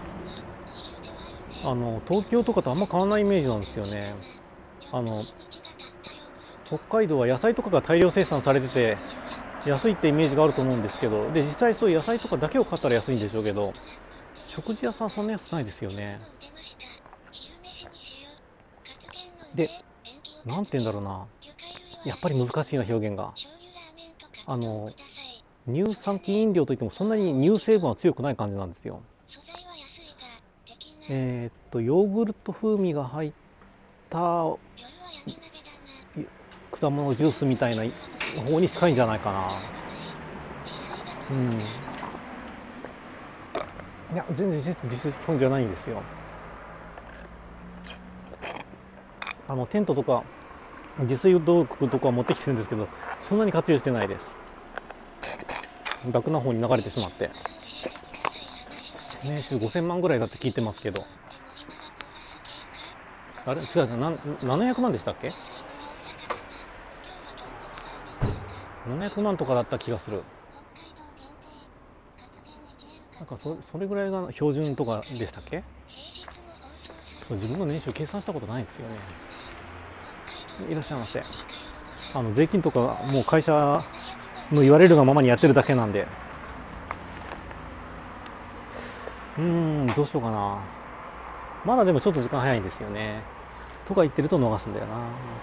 [SPEAKER 1] あの東京とかとあんま変わらないイメージなんですよね。あの北海道は野菜とかが大量生産されてて安いってイメージがあると思うんですけど、で実際そういう野菜とかだけを買ったら安いんでしょうけど、食事屋さんはそんな安くないですよね。で、なんて言うんだろうな、やっぱり難しいな表現が。あの乳酸菌飲料といってもそんなに乳成分は強くない感じなんですよ。えー、っとヨーグルト風味が入った果物ジュースみたいな方に近いんじゃないかな。うん。いや全然実質実質基本じゃないんですよ。あのテントとか自炊道具とか持ってきてるんですけど、そんなに活用してないです。楽な方に流れてしまって、年収ごせんまんぐらいだって聞いてますけど、あれ違う違う、なななひゃくまんでしたっけ。ななひゃくまんとかだった気がする。なんか そ, それぐらいが標準とかでしたっけ。自分の年収計算したことないですよね。いらっしゃいませ。あの税金とかもう会社の言われるがままにやってるだけなんで、うーん、どうしようかな。まだでもちょっと時間早いんですよね。とか言ってると逃すんだよな。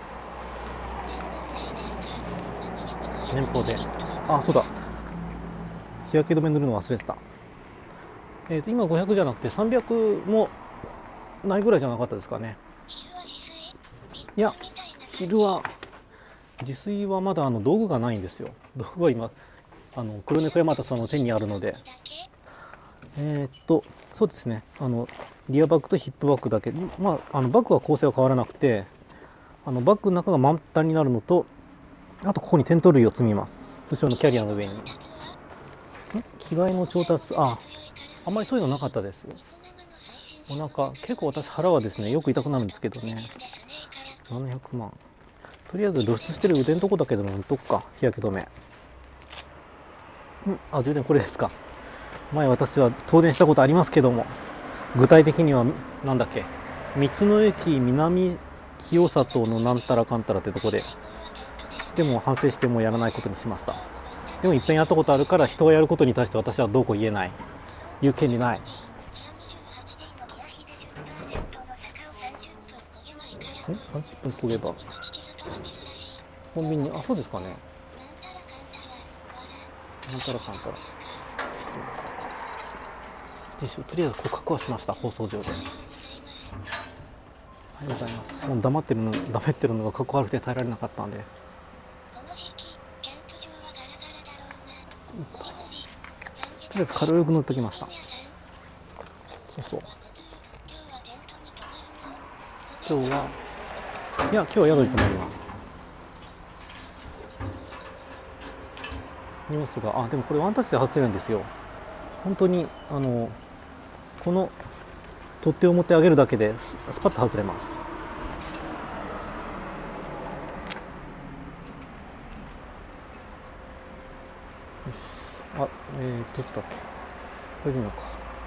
[SPEAKER 1] 年俸で、あ、そうだ、日焼け止め塗るの忘れてた。えーと今ごひゃくじゃなくてさんびゃくもないぐらいじゃなかったですかね。いや、昼は自炊はまだあの道具がないんですよ。道具は今あの黒猫山田さんの手にあるので、えー、っとそうですね、あのリアバッグとヒップバッグだけ、まあ、あのバッグは構成は変わらなくて、あのバッグの中が満タンになるのと、あとここにテント類を積みます。後ろのキャリアの上に。着替えの調達、ああんまりそういうのなかったです。お腹結構私腹はですねよく痛くなるんですけどね。ななひゃくまん、とりあえず露出してる腕のとこだけでも塗っとくか、日焼け止め。んあ、充電これですか。前私は東電したことありますけども、具体的にはなんだっけ、道の駅南清里のなんたらかんたらってとこで、でも反省してもうやらないことにしました。でもいっぺんやったことあるから、人がやることに対して私はどうこう言えない、言う権利ない。んさんじゅっぷんこげばコンビニ、あ、そうですかね。なんたらかんたら自首、とりあえず告白はしました、放送上で。ありがとうございます。その黙ってるの黙ってるのがかっこ悪くて耐えられなかったんで、とりあえず軽く塗っときました。そうそう、今日はいや今日は宿に泊まります。 荷物が、あ、でもこれワンタッチで外せるんですよ。本当にあのこの取っ手を持ってあげるだけでススパッと外れます。よし、あ、えー、どっちだっけ、これでいいのか。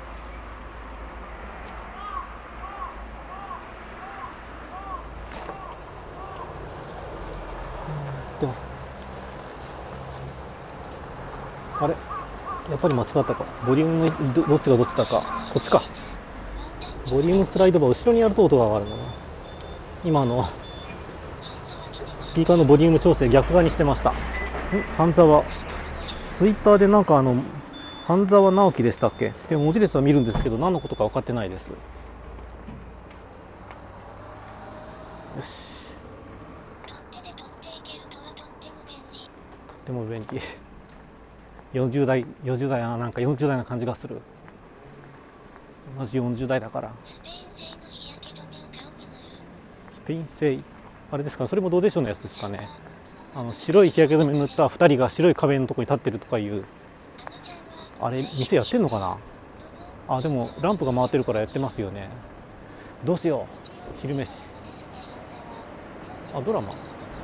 [SPEAKER 1] うんとあれ、やっぱり間違ったか。ボリュームの ど, どっちがどっちだか。こっちか。ボリュームスライドバー後ろにやると音が上がるのね。今のスピーカーのボリューム調整逆側にしてました。ん半沢、ツイッターでなんかあの半沢直樹でしたっけで文字列は見るんですけど何のことか分かってないです。よし、とっても便利。よんじゅう代、よんじゅう代、あ、なんかよんじゅう代な感じがする。同じよんじゅう代だから。スペイン製、あれですか、それもどうでしょうのやつですかね。あの白い日焼け止め塗ったふたりが白い壁のところに立ってるとかいう、あれ店やってんのかな。あ、でもランプが回ってるからやってますよね。どうしよう、昼飯。あ、ドラマ、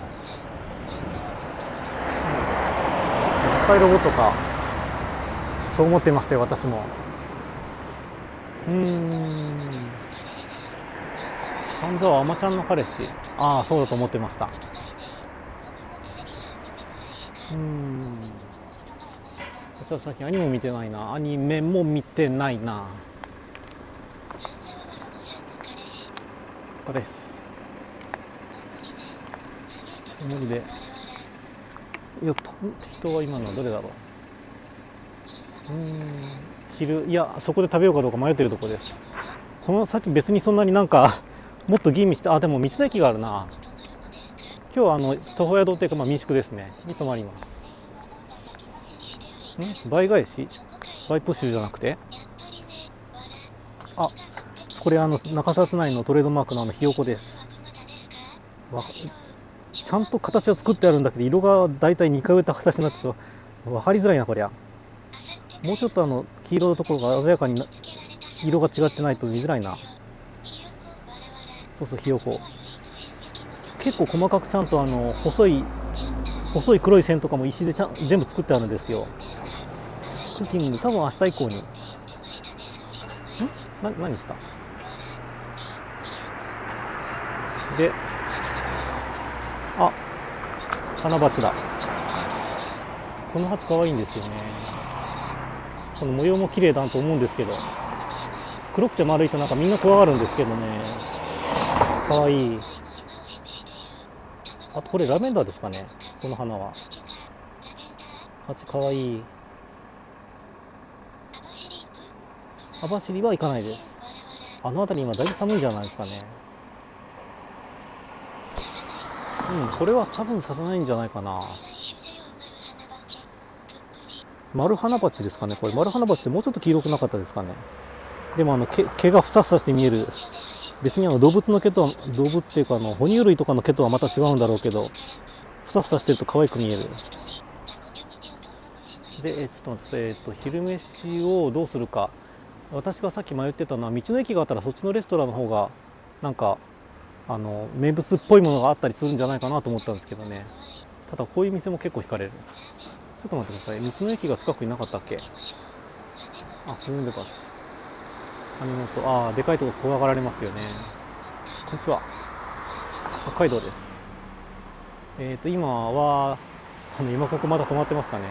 [SPEAKER 1] いっぱいロボットか。そう思ってましたよ、私も。うーん、半沢あまちゃんの彼氏、ああそうだと思ってました。うーん、私は最近アニメも見てないな。アニメも見てないな。彼氏無理で、いや、適当は今のはどれだろう。うーん、昼、いや、そこで食べようかどうか迷ってるところです。この先別にそんなになんかもっと吟味して、あ、でも道の駅があるな。今日はあの徒歩宿っていうか、まあ民宿ですねに泊まります。ん、倍返し、バイプッシュじゃなくて、あ、これあの中札内のトレードマークのあのひよこです。わ、ちゃんと形は作ってあるんだけど色がだいたいにかい売った形になってて分かりづらいなこりゃ。もうちょっとあの黄色のところが鮮やかに色が違ってないと見づらいな。そうそう、ひよこ結構細かくちゃんとあの細い細い黒い線とかも石でちゃん全部作ってあるんですよ。クッキング多分明日以降に。んな何したで、あ、花鉢だ。この鉢可愛いんですよね。この模様も綺麗だと思うんですけど、黒くて丸いとなんかみんな怖がるんですけどね。可愛い。あとこれラベンダーですかね、この花は。鉢可愛い。網走は行かないです。あの辺り今だいぶ寒いんじゃないですかね。うん、これは多分させないんじゃないかな。丸花鉢ですかね。これ丸花鉢ってもうちょっと黄色くなかったですかね。でもあの 毛, 毛がふさふさして見える。別にあの動物の毛とは動物っていうかあの哺乳類とかの毛とはまた違うんだろうけど、ふさふさしてると可愛く見える。で、えちょっと待って、えっと昼飯をどうするか。私がさっき迷ってたのは道の駅があったらそっちのレストランの方がなんかあの名物っぽいものがあったりするんじゃないかなと思ったんですけどね。ただこういう店も結構惹かれる。ちょっと待ってください。道の駅が近くになかったっけ。あ、スズメバチ、網元、ああでかいとこ怖がられますよね。こんにちは、北海道です。えっと今はあの今ここまだ止まってますかね。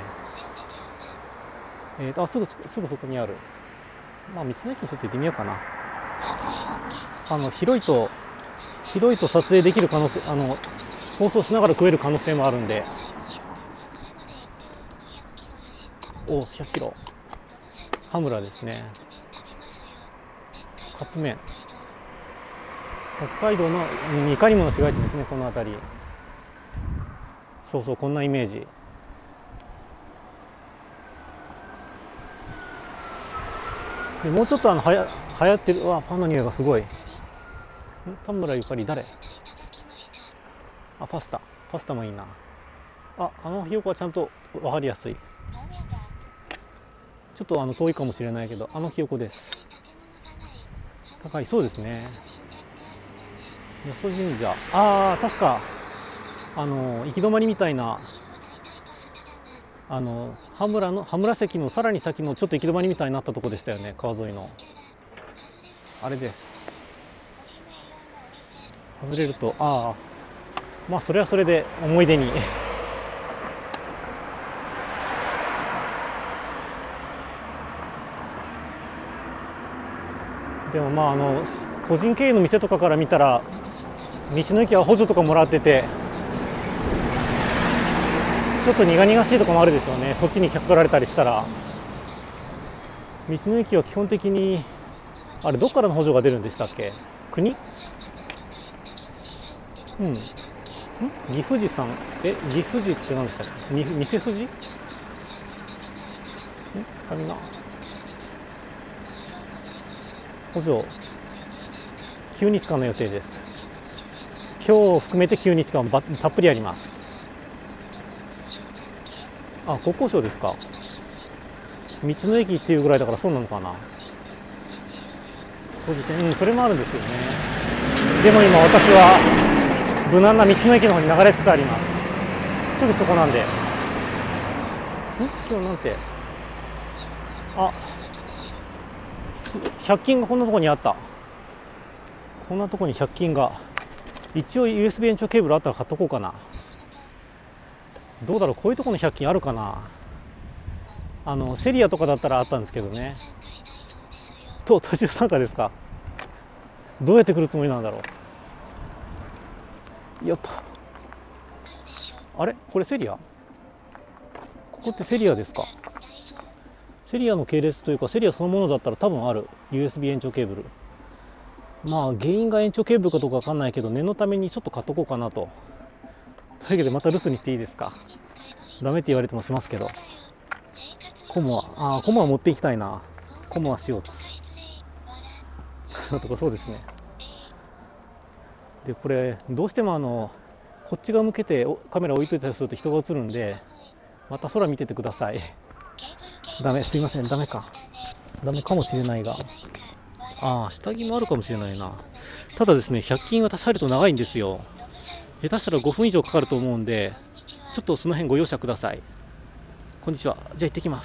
[SPEAKER 1] えっとあすぐすぐそこにある。まあ道の駅にちょっと行ってみようかな。あの広いと広いと撮影できる可能性、あの放送しながら食える可能性もあるんで。お、ひゃくキロ羽村ですね。カップ麺、北海道のいかにもの市街地ですね、この辺り。そうそう、こんなイメージ。でもうちょっとあのはや流行ってる、わ、パンの匂いがすごい。田村ゆかり誰。あ、パスタパスタもいいな。あ、あのひよこはちゃんと分かりやすい。 ちょっとあの遠いかもしれないけど、あのひよこです。高い、そうですね。よそ神社、ああ確かあの行き止まりみたいな、あの羽村の羽村関のさらに先のちょっと行き止まりみたいになったとこでしたよね、川沿いの。あれです。外れると、ああまあそれはそれで思い出に。でもまああの個人経営の店とかから見たら道の駅は補助とかもらっててちょっと苦々しいところもあるでしょうね。そっちに客取られたりしたら。道の駅は基本的にあれどっからの補助が出るんでしたっけ、国？うん、ん岐阜寺さん、え岐阜寺って何でしたっけ、に偽富士？んスタミナ補助きゅうにちかんの予定です。今日を含めてきゅうにちかんばたっぷりあります。あ、国交省ですか。道の駅っていうぐらいだからそうなのかな。閉じて、うん、それもあるんですよね。でも今私は無難な道の駅の方に流れつつあります。すぐそこなんで。ん今日なんて、あ、ひゃく均がこんなとこにあった。こんなとこにひゃく均が。一応 ユーエスビー 延長ケーブルあったら買っとこうかな。どうだろう、こういうところのひゃく均あるかな。あのセリアとかだったらあったんですけどね。と途中参加ですか。どうやって来るつもりなんだろう。よっと、あれこれセリア、ここってセリアですか。セリアの系列というかセリアそのものだったら多分ある ユーエスビー 延長ケーブル。まあ原因が延長ケーブルかどうかわかんないけど念のためにちょっと買っとこうかなと。というわけでまた留守にしていいですか。ダメって言われてもしますけど。コモア、あーコモア持っていきたいな。コモアしようつとかそうですね。でこれどうしてもあのこっち側向けてカメラ置いといたりすると人が映るんで、また空見ててください。ダメ、すいません、ダメかダメかもしれないが、ああ下着もあるかもしれないな。ただですね、ひゃく均私入ると長いんですよ。下手したらごふん以上かかると思うんで、ちょっとその辺ご容赦ください。こんにちは。じゃあ行ってきます。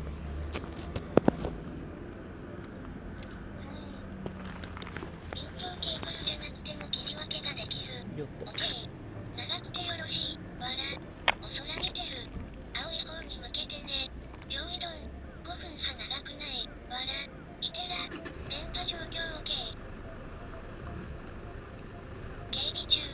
[SPEAKER 1] よっと。
[SPEAKER 2] 長くてよろしい。わら。お空見てる。青い方に向けてね。両移動。ごふんは長くない。わら。いてら。電波状況 OK。警備中。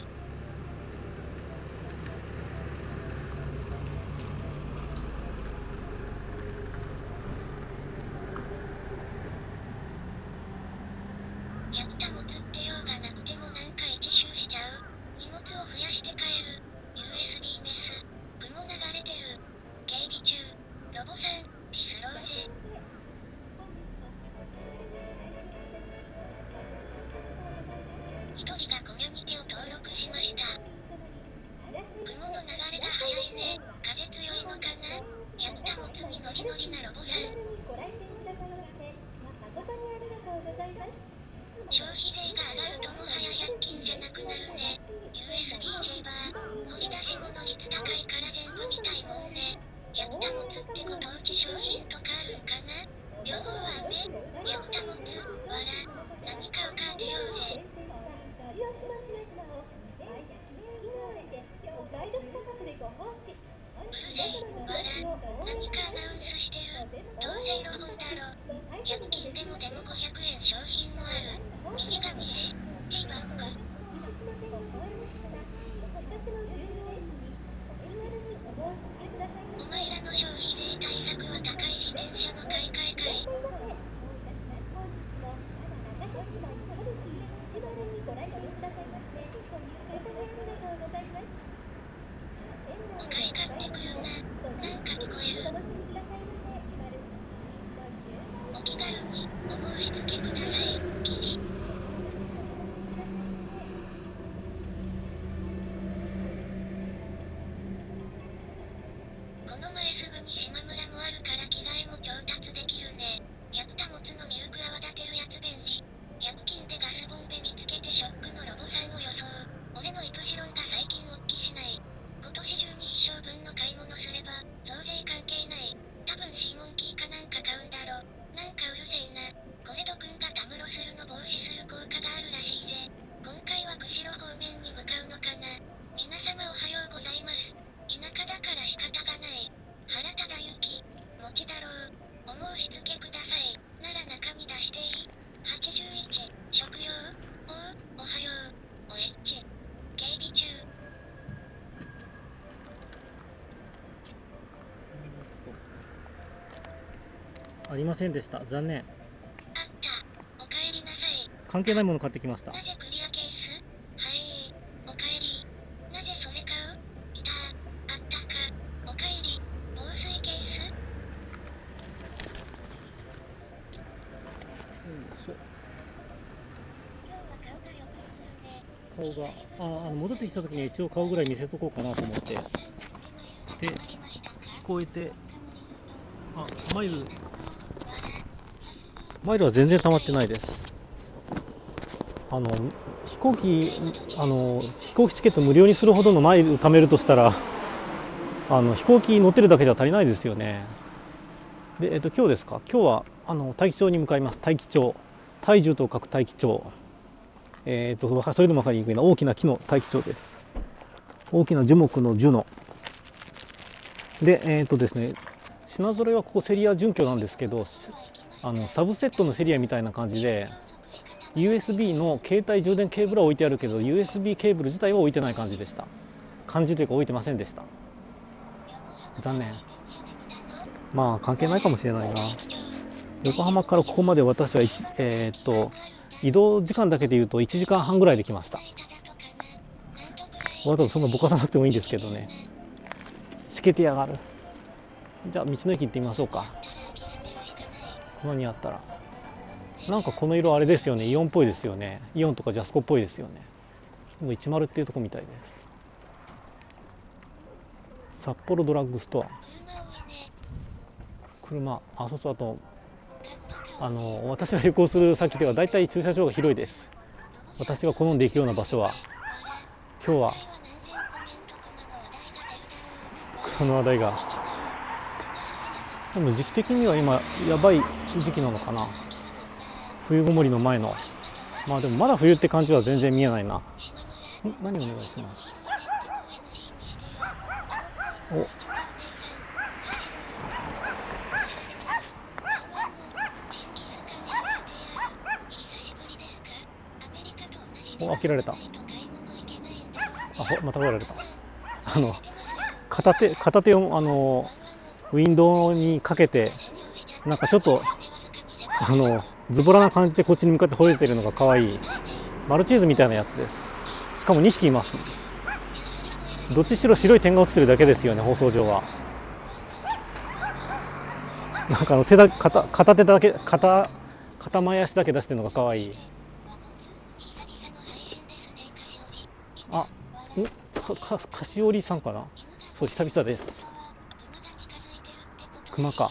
[SPEAKER 2] 役田も釣ってようがなくてもなんか一周しちゃう。荷物を増やして帰る。
[SPEAKER 1] ありませんでした。残念。
[SPEAKER 2] あった。おかえりなさい。
[SPEAKER 1] 関係ないもの買ってきました。
[SPEAKER 2] なぜクリアケース？はい。おかえり。なぜそれ買う？いた。あったか。おかえり。防水ケース？
[SPEAKER 1] そう
[SPEAKER 2] 今日は顔がよく映るね。
[SPEAKER 1] 顔がああの戻ってきた時に一応顔ぐらい見せとこうかなと思って。で聞こえて、あマイルマイルは全然溜まってないです。あの飛行機あの飛行機チケット無料にするほどのマイル貯めるとしたら、あの飛行機乗ってるだけじゃ足りないですよね。で、えっと、今日ですか。今日はあの大樹町に向かいます。大樹町、大樹と書く大樹町、えっとそれでも分かりにくいな、大きな木の大樹町です。大きな樹木の樹ので、えっとですね、品揃えはここセリア準拠なんですけど、あのサブセットのセリアみたいな感じで ユーエスビー の携帯充電ケーブルは置いてあるけど ユーエスビー ケーブル自体は置いてない感じでした。感じというか置いてませんでした。残念。まあ関係ないかもしれないな。横浜からここまで私は1、えー、っと移動時間だけでいうといちじかんはんぐらいで来ました。わざとそんなぼかさなくてもいいんですけどね。しけてやがる。じゃあ道の駅行ってみましょうか。このにあったらなんかこの色あれですよね、イオンっぽいですよね。イオンとかジャスコっぽいですよね。もういちまるっていうとこみたいです。札幌ドラッグストア、車、あ、そうそう、あとあの私が旅行する先ではだいたい駐車場が広いです。私が好んで行くような場所は。今日はこの話題が、でも時期的には今やばい時期なのかな。冬ごもりの前の、まあでもまだ冬って感じは全然見えないな。ん、何お願いします。お、お、開けられた。あ、ほ、また開けられた。あの片手片手をあのウィンドウにかけて、なんかちょっとあのズボラな感じでこっちに向かって吠えてるのが可愛いマルチーズみたいなやつです。しかもにひきいます。どっちしろ白い点が落ちてるだけですよね、放送上は。なんかあの手だ 片, 片手だけ 片, 片前足だけ出してるのが可愛い。あ、んかか菓子折りさんかな。そう、久々です。熊か。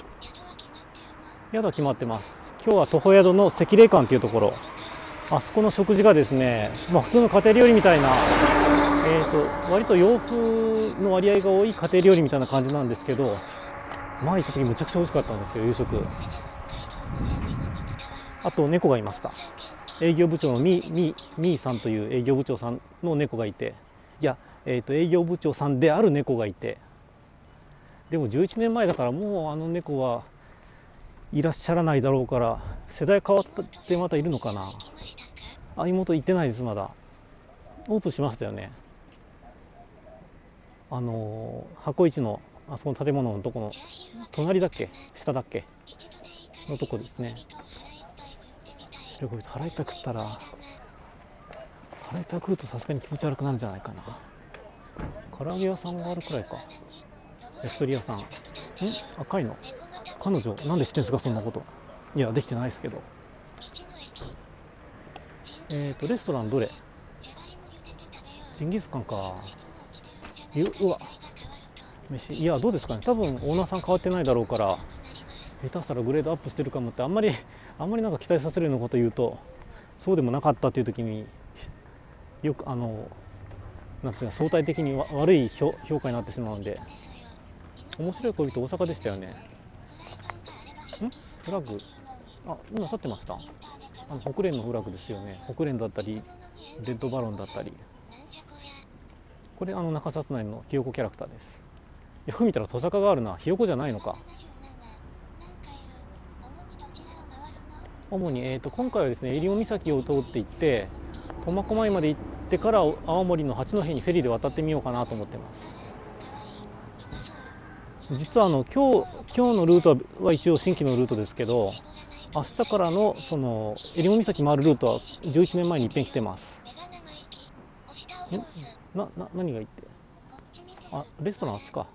[SPEAKER 1] 宿は決まってます。今日は徒歩宿の赤霊館というところ。あそこの食事がですね、まあ、普通の家庭料理みたいな、えーと割と洋風の割合が多い家庭料理みたいな感じなんですけど、前行った時むちゃくちゃ美味しかったんですよ、夕食。あと猫がいました。営業部長のみみみーさんという営業部長さんの猫がいて、いや、えーと営業部長さんである猫がいて、でもじゅういちねんまえだからもうあの猫はいらっしゃらないだろうから、世代変わってまたいるのかな。あ、妹行ってないです。まだオープンしましたよね。あのー、箱市のあそこの建物のとこの隣だっけ下だっけのとこですね。白ご飯腹いっぱい食ったら腹いっぱい食うとさすがに気持ち悪くなるんじゃないかな。唐揚げ屋さんがあるくらいか。焼き鳥屋さん。ん、赤いの彼女なんで知ってんですかそんなこと。いやできてないですけど。えっとレストランどれ。ジンギスカンか。うわ飯、いやどうですかね。多分オーナーさん変わってないだろうから、下手したらグレードアップしてるかもって。あんまりあんまりなんか期待させるようなこと言うとそうでもなかったっていう時によくあのなんていうか相対的に悪い評価になってしまうんで。面白い恋人大阪でしたよね。んフラッグ、あ、今立ってました。あの北連のフラッグですよね。北連だったりレッドバロンだったり。これあの中札内のひよこキャラクターです。よく見たらトサカがあるな。ひよこじゃないのか。主に、えー、と今回はですね西表岬を通っていって苫小牧まで行ってから青森の八戸にフェリーで渡ってみようかなと思ってます。 実はあの今日今日のルートは一応新規のルートですけど、明日からのその襟裳岬回るルートはじゅういちねんまえにいっぺん来てます。んなな何がいいって、あレストランあっちか。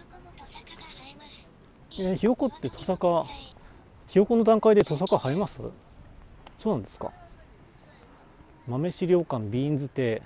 [SPEAKER 1] えー、ひよこってトサカ、ひよこの段階でトサカ生えます？そうなんですか。豆資料館ビーンズ亭。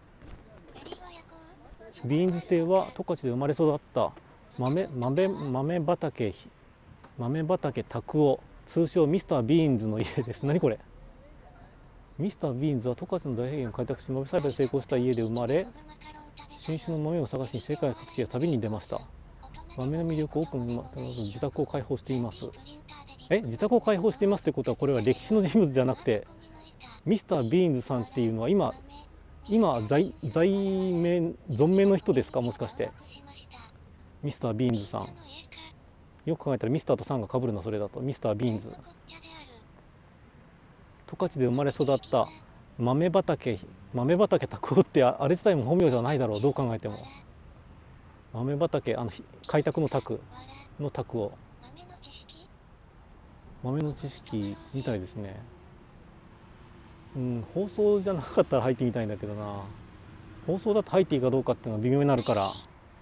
[SPEAKER 1] ビーンズ亭は十勝で生まれ育った豆豆豆畑豆畑拓夫、通称ミスタービーンズの家です。何これ。ミスタービーンズは十勝の大平原を開拓し豆栽培で成功した家で生まれ、新種の豆を探しに世界各地へ旅に出ました。豆の魅力を多く自宅を開放しています。え自宅を開放していますってことは、これは歴史の人物じゃなくて、ミスタービーンズさんっていうのは今今在在名存命の人ですか、もしかして。ミスタービーンズさん、よく考えたらミスターとさんが被るの、それだと。ミスタービーンズ、十勝で生まれ育った豆畑豆畑拓夫って、あれ自体も本名じゃないだろう、どう考えても。豆畑、あの開拓の拓の拓夫、豆の知識みたいですね。うん、放送じゃなかったら入ってみたいんだけどな。放送だと入っていいかどうかっていうのは微妙になるから。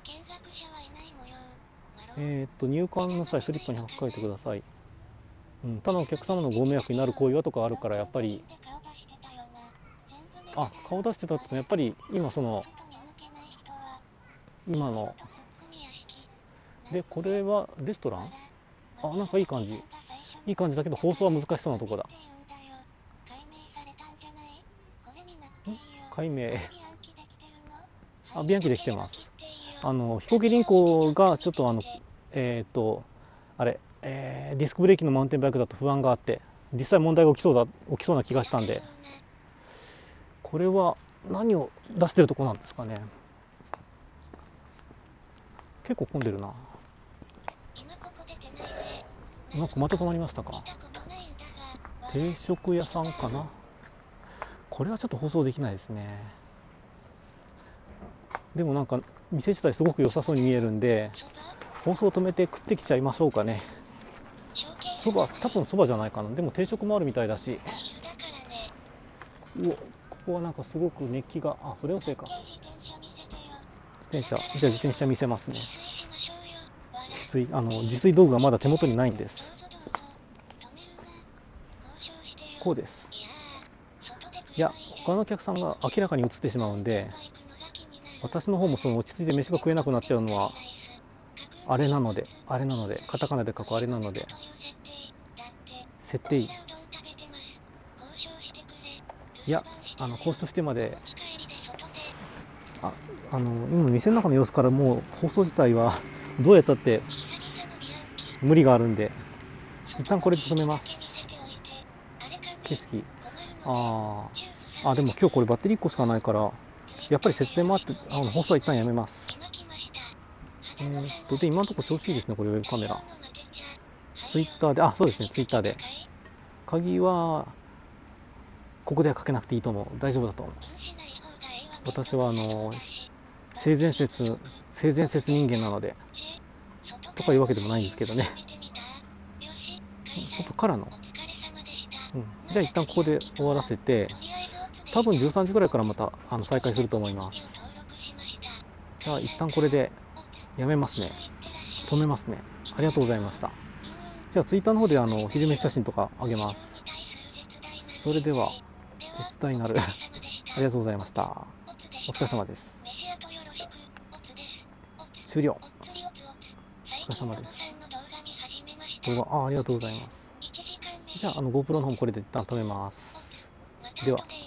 [SPEAKER 1] えっと入館の際スリッパに書いてください。うん、他のお客様のご迷惑になる行為はとかあるから、やっぱりあ顔出してたってやっぱり今その今ので、これはレストラン、あなんかいい感じいい感じだけど、放送は難しそうなとこだ。解明、あビアンキで来てます。あの飛行機輪行がちょっとあのえっ、ー、とあれ、えー、ディスクブレーキのマウンテンバイクだと不安があって、実際問題が起きそうだ起きそうな気がしたんで、これは何を出してるとこなんですかね。結構混んでるな。なんかまた止まりましたか。定食屋さんかな。これはちょっと放送できないですね。でもなんか店自体すごく良さそうに見えるんで、放送止めて食ってきちゃいましょうかね。そば、多分そばじゃないかな。でも定食もあるみたいだし。うお、ここはなんかすごく熱気が、あ、それをせいか。自転車、じゃあ自転車見せますね。自炊、あの自炊道具がまだ手元にないんです。こうです。いや、他のお客さんが明らかに映ってしまうんで、私の方もその落ち着いて飯が食えなくなっちゃうのはあれなので、あれなので、カタカナで書くあれなので、設定いや、あの交渉してまで、あ、あの今店の中の様子からもう放送自体はどうやったって無理があるんで、一旦これで止めます。景色、あーあ、でも今日これバッテリーいっこしかないから、やっぱり節電もあって、あの放送は一旦やめます。えー、っとで今のところ調子いいですね、これウェブカメラ。ツイッターで、あ、そうですね、ツイッターで。鍵はここではかけなくていいと思う。大丈夫だと思う。私はあの性善説性善説人間なので、とかいうわけでもないんですけどね。外からの、うん、じゃあ一旦ここで終わらせて、多分じゅうさんじぐらいからまたあの再開すると思います。じゃあ一旦これでやめますね。止めますね。ありがとうございました。じゃあツイッターの方であの昼飯写真とかあげます。それでは絶対なるありがとうございました。お疲れ様です。終了。お疲れ様です。動画、あ、ありがとうございます。じゃあ、あの GoPro の方もこれで一旦止めます。では。